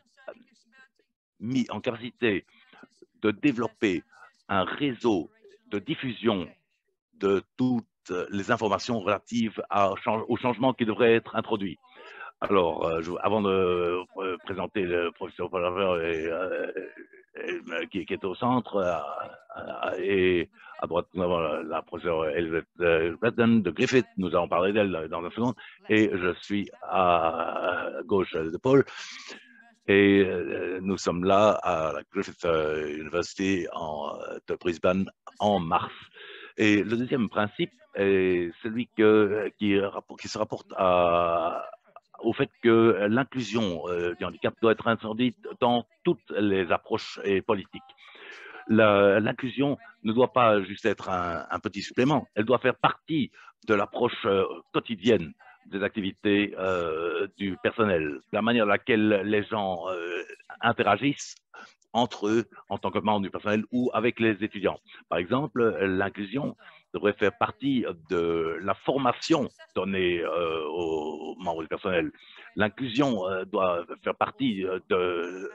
mis en capacité de développer un réseau de diffusion de toutes les informations relatives à, au changement qui devrait être introduit. Alors, euh, je, avant de euh, présenter le professeur Paul Harter euh, qui, qui est au centre, euh, et à droite, nous avons la, la professeure Elizabeth Redden de Griffith, nous allons parler d'elle dans un second, et je suis à gauche de Paul. Et euh, nous sommes là à la Griffith University en, de Brisbane en mars. Et le deuxième principe est celui que, qui, qui se rapporte à, au fait que l'inclusion euh, du handicap doit être introduite dans toutes les approches et politiques. L'inclusion ne doit pas juste être un, un petit supplément, elle doit faire partie de l'approche euh, quotidienne des activités euh, du personnel, la manière dans laquelle les gens euh, interagissent entre eux en tant que membres du personnel ou avec les étudiants. Par exemple, l'inclusion devrait faire partie de la formation donnée euh, aux membres du personnel. L'inclusion euh, doit faire partie de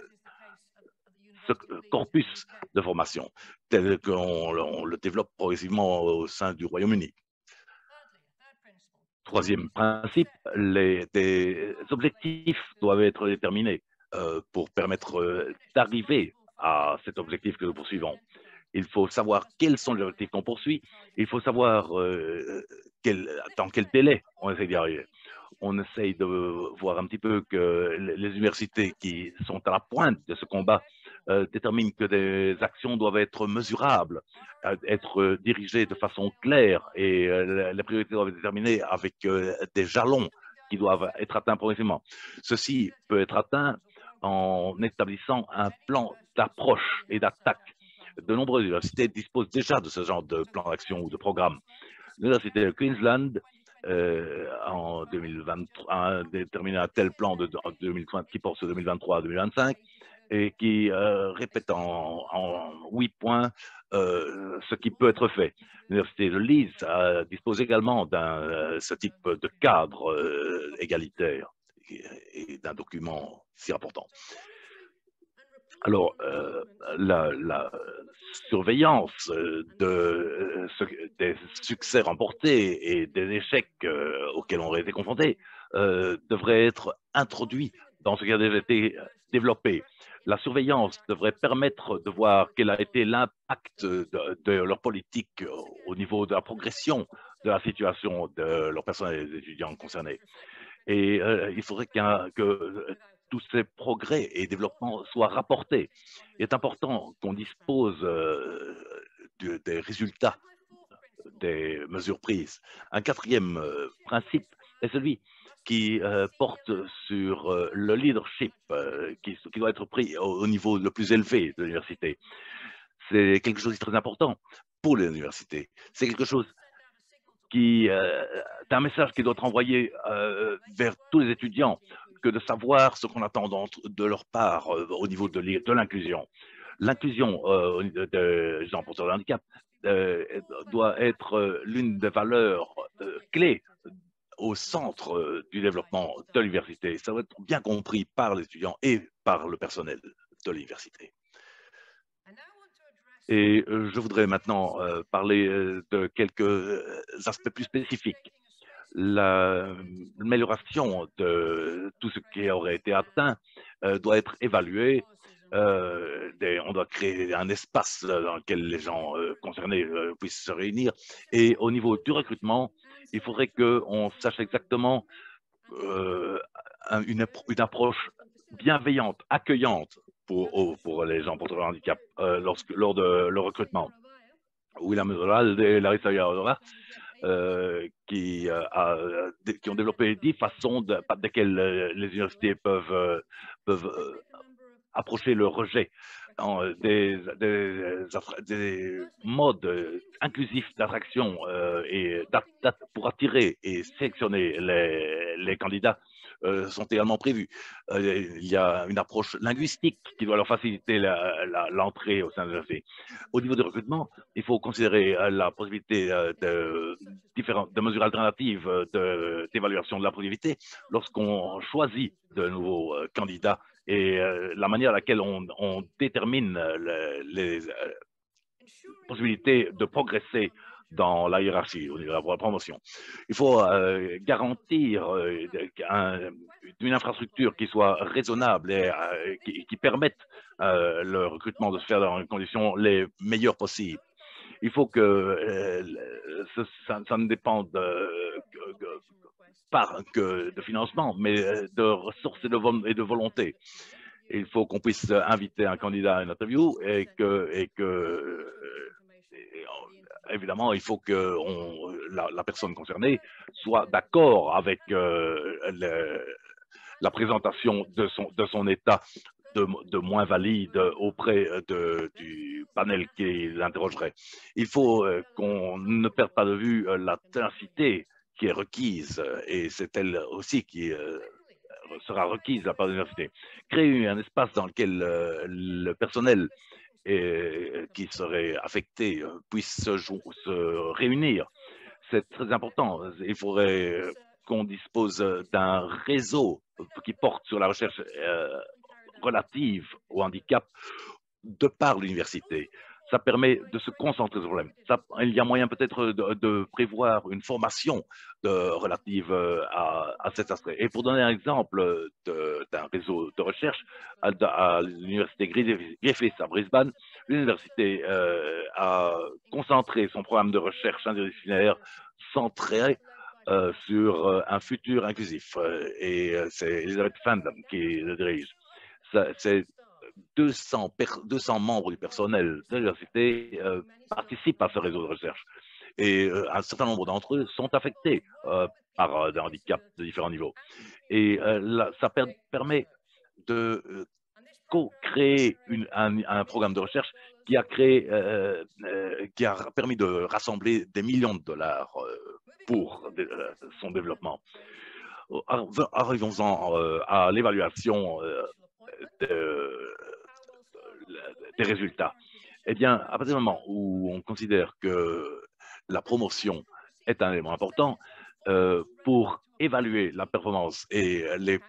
ce corpus de formation tel qu'on le développe progressivement au sein du Royaume-Uni. Troisième principe, les, des objectifs doivent être déterminés euh, pour permettre euh, d'arriver à cet objectif que nous poursuivons. Il faut savoir quels sont les objectifs qu'on poursuit, il faut savoir euh, quel, dans quel délai on essaie d'y arriver. On essaye de voir un petit peu que les universités qui sont à la pointe de ce combat euh, déterminent que des actions doivent être mesurables, être dirigées de façon claire et euh, les priorités doivent être déterminées avec euh, des jalons qui doivent être atteints progressivement. Ceci peut être atteint en établissant un plan d'approche et d'attaque. De nombreuses universités disposent déjà de ce genre de plan d'action ou de programme. L'Université de Queensland Euh, en deux mille vingt-trois, a déterminé un tel plan de, de deux mille vingt qui porte sur deux mille vingt-trois à deux mille vingt-cinq et qui euh, répète en, en huit points euh, ce qui peut être fait. L'Université de Leeds euh, dispose également d'un euh, ce type de cadre euh, égalitaire et, et d'un document si important. Alors, euh, la, la surveillance de, ce, des succès remportés et des échecs euh, auxquels on aurait été confrontés euh, devrait être introduit dans ce qui a déjà été développé. La surveillance devrait permettre de voir quel a été l'impact de, de leur politique au niveau de la progression de la situation de leur personnel et des étudiants concernés. Et euh, il faudrait qu'un que tous ces progrès et développements soient rapportés. Il est important qu'on dispose euh, de, des résultats des mesures prises. Un quatrième euh, principe est celui qui euh, porte sur euh, le leadership euh, qui, qui doit être pris au, au niveau le plus élevé de l'université. C'est quelque chose de très important pour les universités. C'est quelque chose qui euh, est un message qui doit être envoyé euh, vers tous les étudiants, que de savoir ce qu'on attend de leur part euh, au niveau de, de l'inclusion. L'inclusion euh, des gens porteurs de handicap euh, doit être euh, l'une des valeurs euh, clés au centre euh, du développement de l'université. Ça doit être bien compris par les étudiants et par le personnel de l'université. Et je voudrais maintenant euh, parler de quelques aspects plus spécifiques. L'amélioration de tout ce qui aurait été atteint euh, doit être évaluée. Euh, des, on doit créer un espace dans lequel les gens euh, concernés euh, puissent se réunir. Et au niveau du recrutement, il faudrait qu'on sache exactement euh, une, une approche bienveillante, accueillante pour, pour les gens porteurs de handicap euh, lorsque, lors de leur recrutement. William Donald et Larissa Yarodora, euh, qui, euh, a, qui ont développé dix façons de, par lesquelles euh, les universités peuvent, euh, peuvent euh, approcher le rejet. En, des, des, des modes inclusifs d'attraction euh, et pour attirer et sélectionner les, les candidats euh, sont également prévus. Euh, il y a une approche linguistique qui doit leur faciliter l'entrée au sein de l'université. Au niveau du recrutement, il faut considérer la possibilité de, différentes, de mesures alternatives d'évaluation de, de la productivité lorsqu'on choisit de nouveaux candidats et euh, la manière à laquelle on, on détermine le, les euh, possibilités de progresser dans la hiérarchie au niveau de la promotion. Il faut euh, garantir euh, un, une infrastructure qui soit raisonnable et euh, qui, qui permette euh, le recrutement de se faire dans les conditions les meilleures possibles. Il faut que euh, ça, ça ne dépende de, de, pas que de financement, mais de ressources et de, et de volonté. Il faut qu'on puisse inviter un candidat à une interview et que, et que et, évidemment, il faut que on, la, la personne concernée soit d'accord avec euh, le, la présentation de son, de son état de, de moins valide auprès de, du panel qui l'interrogerait. Il faut euh, qu'on ne perde pas de vue la ténacité qui est requise, et c'est elle aussi qui euh, sera requise de la part de l'université. Créer un espace dans lequel euh, le personnel et, qui serait affecté euh, puisse se, se réunir. C'est très important. Il faudrait qu'on dispose d'un réseau qui porte sur la recherche euh, relative au handicap de par l'université. Ça permet de se concentrer sur le problème. Ça, il y a moyen peut-être de, de prévoir une formation de, relative à, à cet aspect. Et pour donner un exemple d'un réseau de recherche, à, à l'université Griffith à Brisbane, l'université euh, a concentré son programme de recherche interdisciplinaire centré euh, sur euh, un futur inclusif. Et euh, c'est Elizabeth Fandom qui le dirige. C'est deux cents, deux cents membres du personnel de l'université euh, participent à ce réseau de recherche. Et euh, un certain nombre d'entre eux sont affectés euh, par euh, des handicaps de différents niveaux. Et euh, là, ça per permet de euh, co-créer un, un programme de recherche qui a, créé, euh, euh, qui a permis de rassembler des millions de dollars euh, pour de, euh, son développement. Arrivons-en euh, à l'évaluation euh, de des résultats. Eh bien, à partir du moment où on considère que la promotion est un élément important euh, pour évaluer la performance et les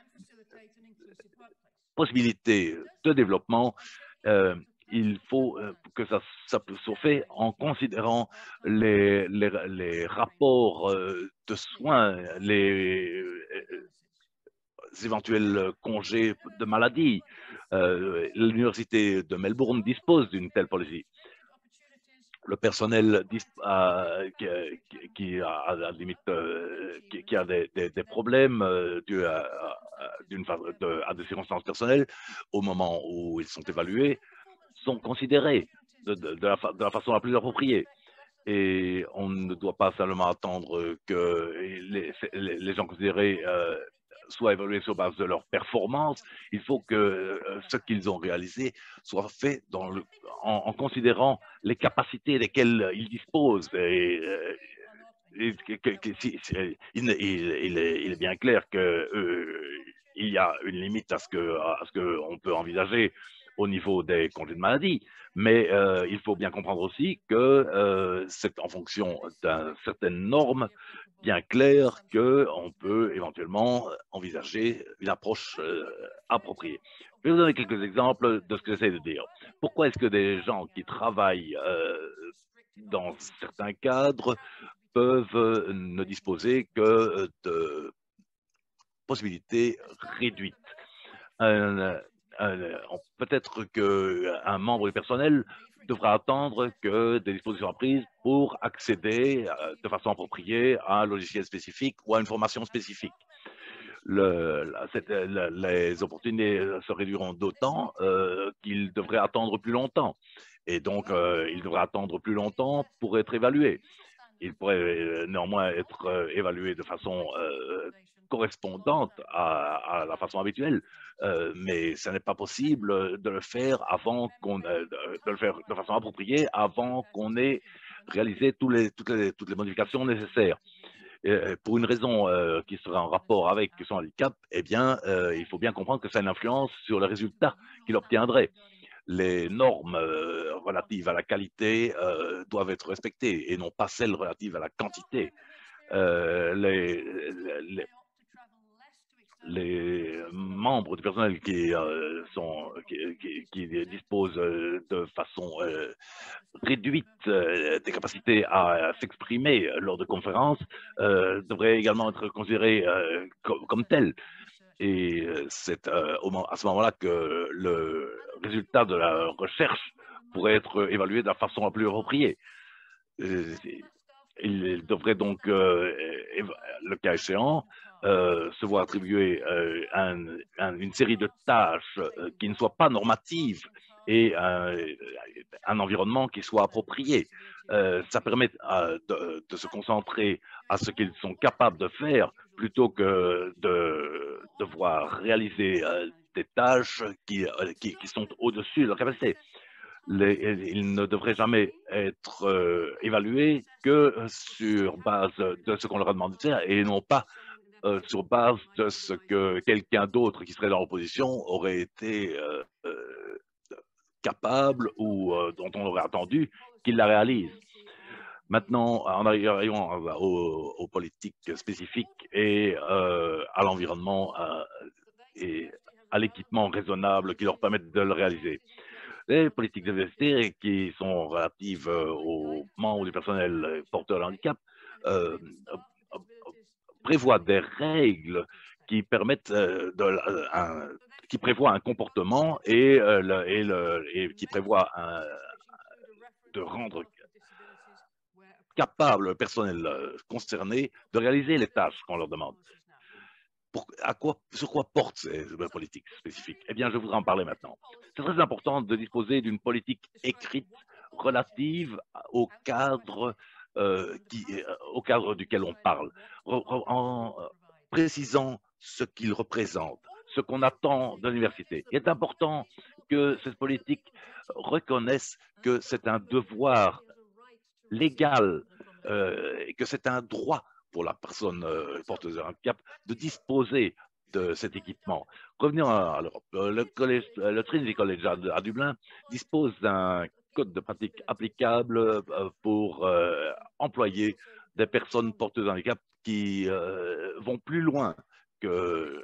possibilités de développement, euh, il faut que ça, ça soit fait en considérant les, les, les rapports de soins, les éventuels congés de maladie. Euh, L'Université de Melbourne dispose d'une telle politique. Le personnel euh, qui, qui, a, à la limite, euh, qui, qui a des, des, des problèmes euh, dus à, à, de, à des circonstances personnelles, au moment où ils sont évalués, sont considérés de, de, de, la, de la façon la plus appropriée. Et on ne doit pas seulement attendre que les, les, les gens considérés euh, soient évalués sur base de leur performance. Il faut que euh, ce qu'ils ont réalisé soit fait dans le, en, en considérant les capacités desquelles ils disposent. Et, euh, et, que, que, si, si, il, il, il, est, il est bien clair qu'il euh, y a une limite à ce que à ce qu'on peut envisager au niveau des congés de maladie, mais euh, il faut bien comprendre aussi que euh, c'est en fonction d'une certaine norme bien claire qu'on peut éventuellement envisager une approche euh, appropriée. Je vais vous donner quelques exemples de ce que j'essaie de dire. Pourquoi est-ce que des gens qui travaillent euh, dans certains cadres peuvent ne disposer que de possibilités réduites? euh, euh, Peut-être qu'un membre du personnel devra attendre que des dispositions soient prises pour accéder euh, de façon appropriée à un logiciel spécifique ou à une formation spécifique. Le, la, cette, la, les opportunités se réduiront d'autant euh, qu'ils devraient attendre plus longtemps. Et donc, euh, ils devraient attendre plus longtemps pour être évalués. Ils pourraient néanmoins être euh, évalués de façon euh, correspondante à, à la façon habituelle, euh, mais ce n'est pas possible de le faire avant qu'on de, de le faire de façon appropriée avant qu'on ait réalisé tous les, toutes, les, toutes les modifications nécessaires. Et pour une raison euh, qui sera en rapport avec son handicap, eh bien, euh, il faut bien comprendre que ça a une influence sur le résultat qu'il obtiendrait. Les normes euh, relatives à la qualité euh, doivent être respectées et non pas celles relatives à la quantité. Euh, les, les, les membres du personnel qui, euh, sont, qui, qui, qui disposent de façon euh, réduite euh, des capacités à, à s'exprimer lors de conférences euh, devraient également être considérés euh, comme, comme tels. Et c'est euh, à ce moment-là que le résultat de la recherche pourrait être évalué de la façon la plus appropriée. Il devrait donc, euh, le cas échéant, euh, se voir attribuer euh, un, un, une série de tâches euh, qui ne soient pas normatives et un, un environnement qui soit approprié. Euh, ça permet euh, de, de se concentrer à ce qu'ils sont capables de faire plutôt que de devoir réaliser euh, des tâches qui, euh, qui, qui sont au-dessus de leur capacité. Les, ils ne devraient jamais être euh, évalués que sur base de ce qu'on leur a demandé de faire et non pas euh, sur base de ce que quelqu'un d'autre qui serait dans l'opposition aurait été euh, euh, capable ou euh, dont on aurait attendu qu'il la réalise. Maintenant, en arrivant aux, aux politiques spécifiques et euh, à l'environnement euh, et à l'équipement raisonnable qui leur permettent de le réaliser. Les politiques de diversité qui sont relatives aux membres du personnel porteur de handicap euh, prévoient des règles qui permettent de, un, qui prévoient un comportement et, le, et, le, et qui prévoient un, de rendre capable le personnel concerné de réaliser les tâches qu'on leur demande. Pour, à quoi, sur quoi portent ces politiques spécifiques? Eh bien, je voudrais en parler maintenant. C'est très important de disposer d'une politique écrite relative au cadre, euh, qui, euh, au cadre duquel on parle, en précisant ce qu'il représente, ce qu'on attend de l'université. Il est important que cette politique reconnaisse que c'est un devoir légal euh, et que c'est un droit pour la personne euh, porteuse de handicap de disposer de cet équipement. Revenir à l'Europe, le, collège, le Trinity College à, à Dublin dispose d'un code de pratique applicable pour euh, employer des personnes porteuses de handicap qui euh, vont plus loin que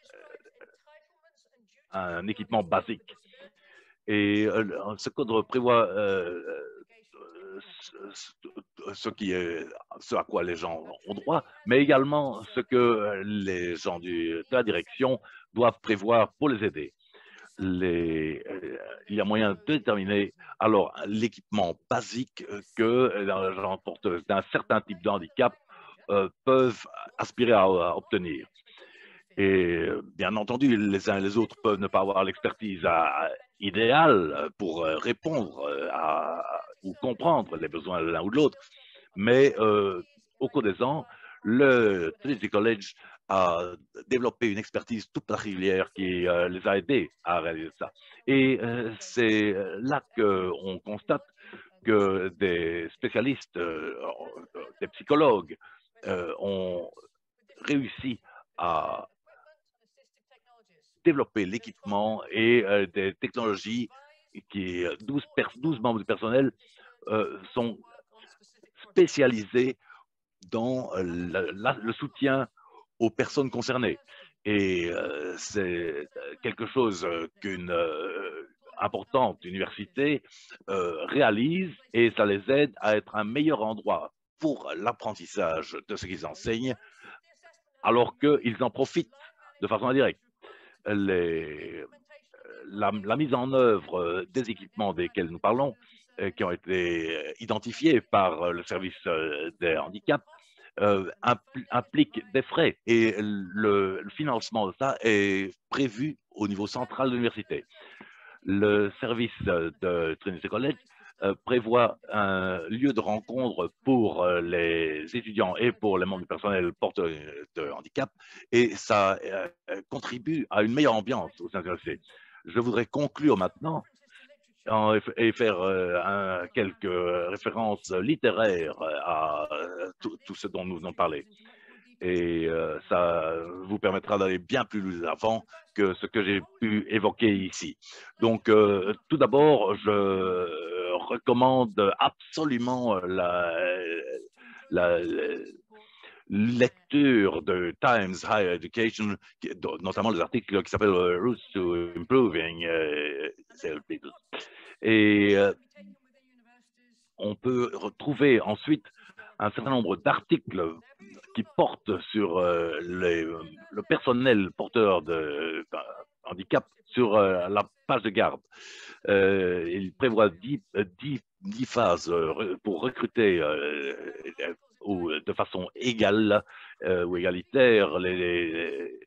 un équipement basique. Et euh, ce code prévoit euh, ce, ce, qui est, ce à quoi les gens ont droit, mais également ce que les gens du, de la direction doivent prévoir pour les aider. Les, euh, il y a moyen de déterminer alors l'équipement basique que les gens porteurs d'un certain type de handicap euh, peuvent aspirer à, à obtenir. Et bien entendu, les uns et les autres peuvent ne pas avoir l'expertise idéale pour répondre à, ou comprendre les besoins de l'un ou de l'autre. Mais euh, au cours des ans, le Trinity College a développé une expertise toute particulière qui euh, les a aidés à réaliser ça. Et euh, c'est là qu'on constate que des spécialistes, euh, des psychologues euh, ont réussi à développer l'équipement et euh, des technologies qui, douze, douze membres du personnel euh, sont spécialisés dans euh, la, la, le soutien aux personnes concernées. Et euh, c'est quelque chose qu'une euh, importante université euh, réalise et ça les aide à être un meilleur endroit pour l'apprentissage de ce qu'ils enseignent, alors qu'ils en profitent de façon indirecte. Les, la, la mise en œuvre des équipements desquels nous parlons, euh, qui ont été identifiés par le service euh, des handicaps, euh, impl implique des frais et le, le financement de ça est prévu au niveau central de l'université. Le service de Trinity College euh, prévoit un lieu de rencontre pour euh, les étudiants et pour les membres du personnel porteurs de handicap et ça euh, contribue à une meilleure ambiance au sein de l'université. Je voudrais conclure maintenant en, et faire euh, un, quelques références littéraires à tout, tout ce dont nous venons de parler. Et euh, ça vous permettra d'aller bien plus avant que ce que j'ai pu évoquer ici. Donc, euh, tout d'abord, je recommande absolument la, la, la lecture de Times Higher Education, notamment les articles qui s'appellent uh, Routes to Improving uh, Salespeople. Et euh, on peut retrouver ensuite un certain nombre d'articles qui portent sur euh, les, le personnel porteur de, de handicap sur euh, la page de garde. Euh, il prévoit dix, dix, dix phases pour recruter euh, ou de façon égale euh, ou égalitaire les, les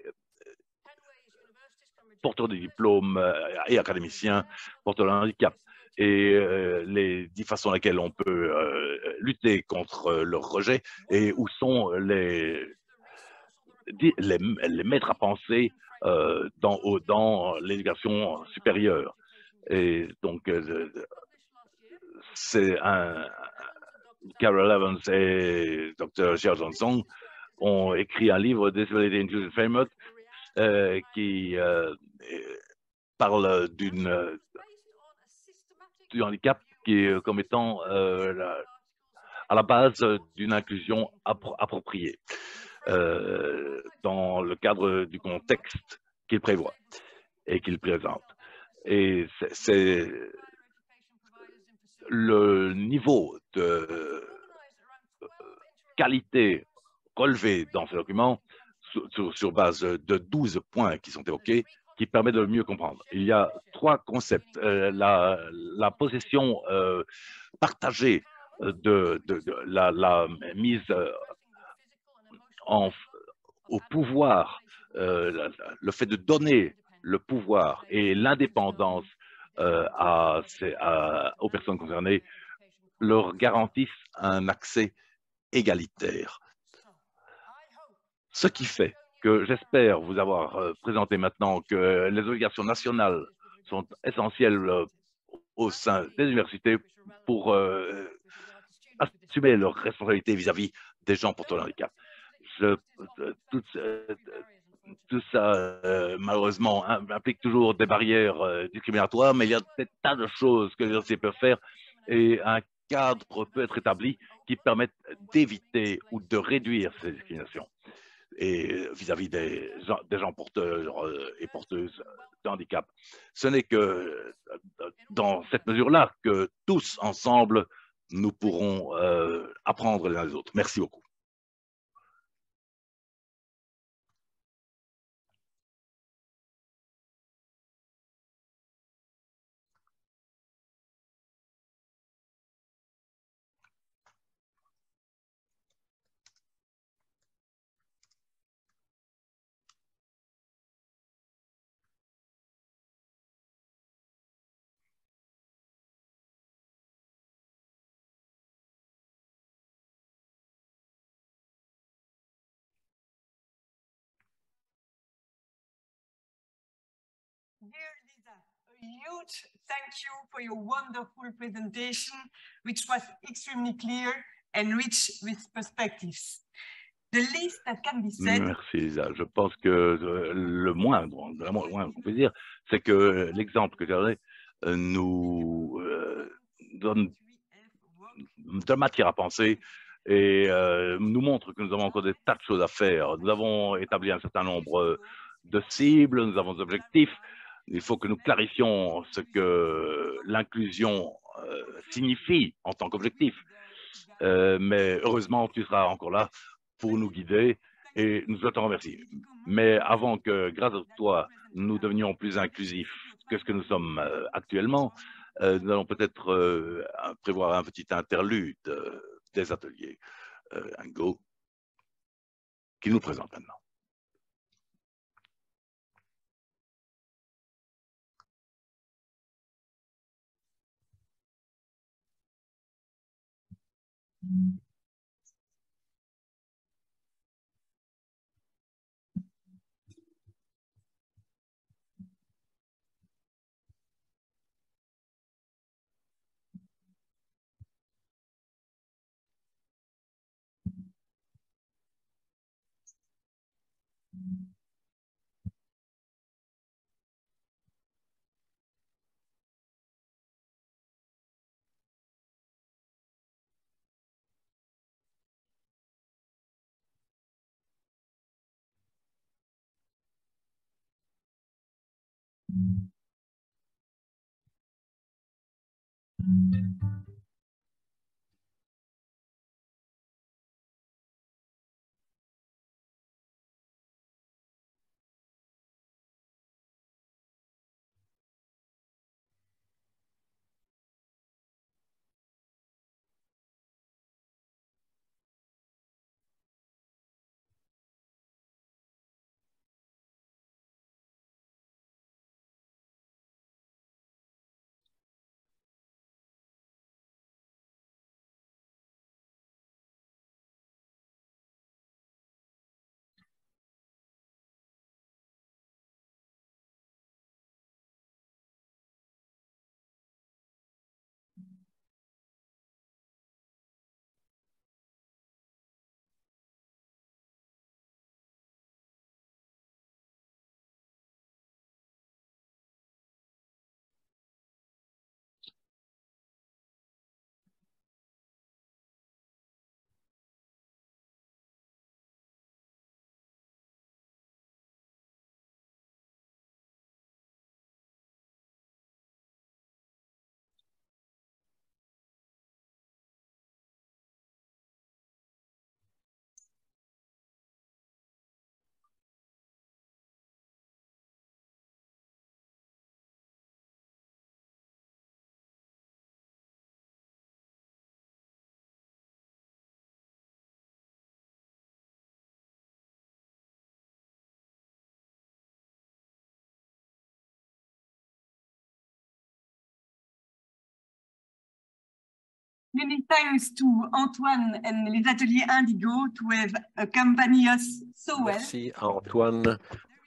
porteurs de diplômes et académiciens porteurs de handicap. Et euh, les dix façons dans lesquelles on peut euh, lutter contre leur rejet et où sont les, les, les maîtres à penser euh, dans, dans l'éducation supérieure. Et donc, euh, c'est un... Carol Evans et docteur Xiao Johnson ont écrit un livre, Disability Inclusion Framework, euh, qui euh, parle d'une du handicap qui est comme étant euh, la, à la base d'une inclusion appro appropriée euh, dans le cadre du contexte qu'il prévoit et qu'il présente. Et c'est le niveau de qualité relevé dans ce document sur, sur, sur base de douze points qui sont évoqués qui permet de mieux comprendre. Il y a trois concepts. Euh, la, la possession euh, partagée de, de, de la, la mise en, au pouvoir, euh, le fait de donner le pouvoir et l'indépendance euh, à, à, aux personnes concernées leur garantissent un accès égalitaire. Ce qui fait que j'espère vous avoir euh, présenté maintenant que les obligations nationales sont essentielles euh, au sein des universités pour euh, assumer leurs responsabilités vis-à-vis des gens porteurs de handicap. Je, euh, tout, euh, tout ça, euh, malheureusement, implique toujours des barrières euh, discriminatoires, mais il y a des tas de choses que les universités peuvent faire et un cadre peut être établi qui permette d'éviter ou de réduire ces discriminations et vis-à-vis des gens, des gens porteurs euh, et porteuses de handicap. Ce n'est que dans cette mesure-là que tous ensemble, nous pourrons euh, apprendre les uns des autres. Merci beaucoup. Dear Lisa, a huge thank you for your wonderful presentation, which was extremely clear and rich with perspectives. The least that can be said. Merci Lisa. Je pense que le moindre, vraiment le moindre qu'on peut dire, c'est que l'exemple que tu as donné euh, nous euh, donne de matière à penser et euh, nous montre que nous avons encore des tas de choses à faire. Nous avons établi un certain nombre de cibles, nous avons des objectifs. Il faut que nous clarifions ce que l'inclusion euh, signifie en tant qu'objectif. Euh, mais heureusement, tu seras encore là pour nous guider et nous te remercions. Mais avant que, grâce à toi, nous devenions plus inclusifs que ce que nous sommes euh, actuellement, euh, nous allons peut-être euh, prévoir un petit interlude euh, des ateliers. Euh, Ngo, qui nous présente maintenant. Many thanks to Antoine and les ateliers Indigo to have accompanied us so well. Merci à Antoine,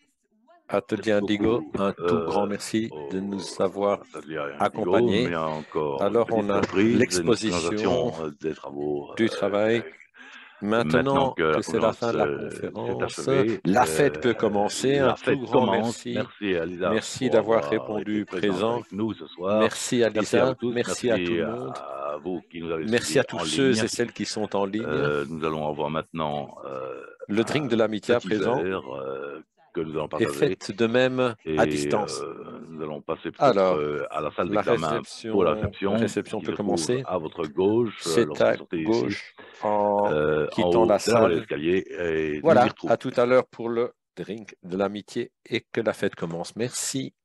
Atelier Indigo, un tout euh, grand merci de nous avoir accompagnés. Alors on a l'exposition des travaux du travail Maintenant que, que c'est la fin de la conférence, euh, conférence, s'est achevée, la fête euh, peut commencer. la Un fête tout grand commence. merci. Merci à Lisa Merci pour d'avoir avoir répondu été présente présent. avec nous ce soir. Merci à Merci à Lisa. vous tous. Merci à tout le à, monde. à vous qui nous avez Merci suivis à tous en ceux ligne. et celles qui sont en ligne. Euh, nous allons avoir maintenant euh, Le drink de l'amitié à petit présent verre, euh, que nous allons est partager. fait de même Et à distance. euh, nous allons passer peut-être Alors, euh, à la salle la d'examen pour la réception, réception, la réception qui peut se trouve commencer. à votre gauche euh, C'est lorsque vous à sortez ici, gauche en euh, en quittant haut la de la relais salle. d'escalier. Et nous y Voilà, retrouvons. à tout à l'heure pour le drink de l'amitié et que la fête commence. Merci.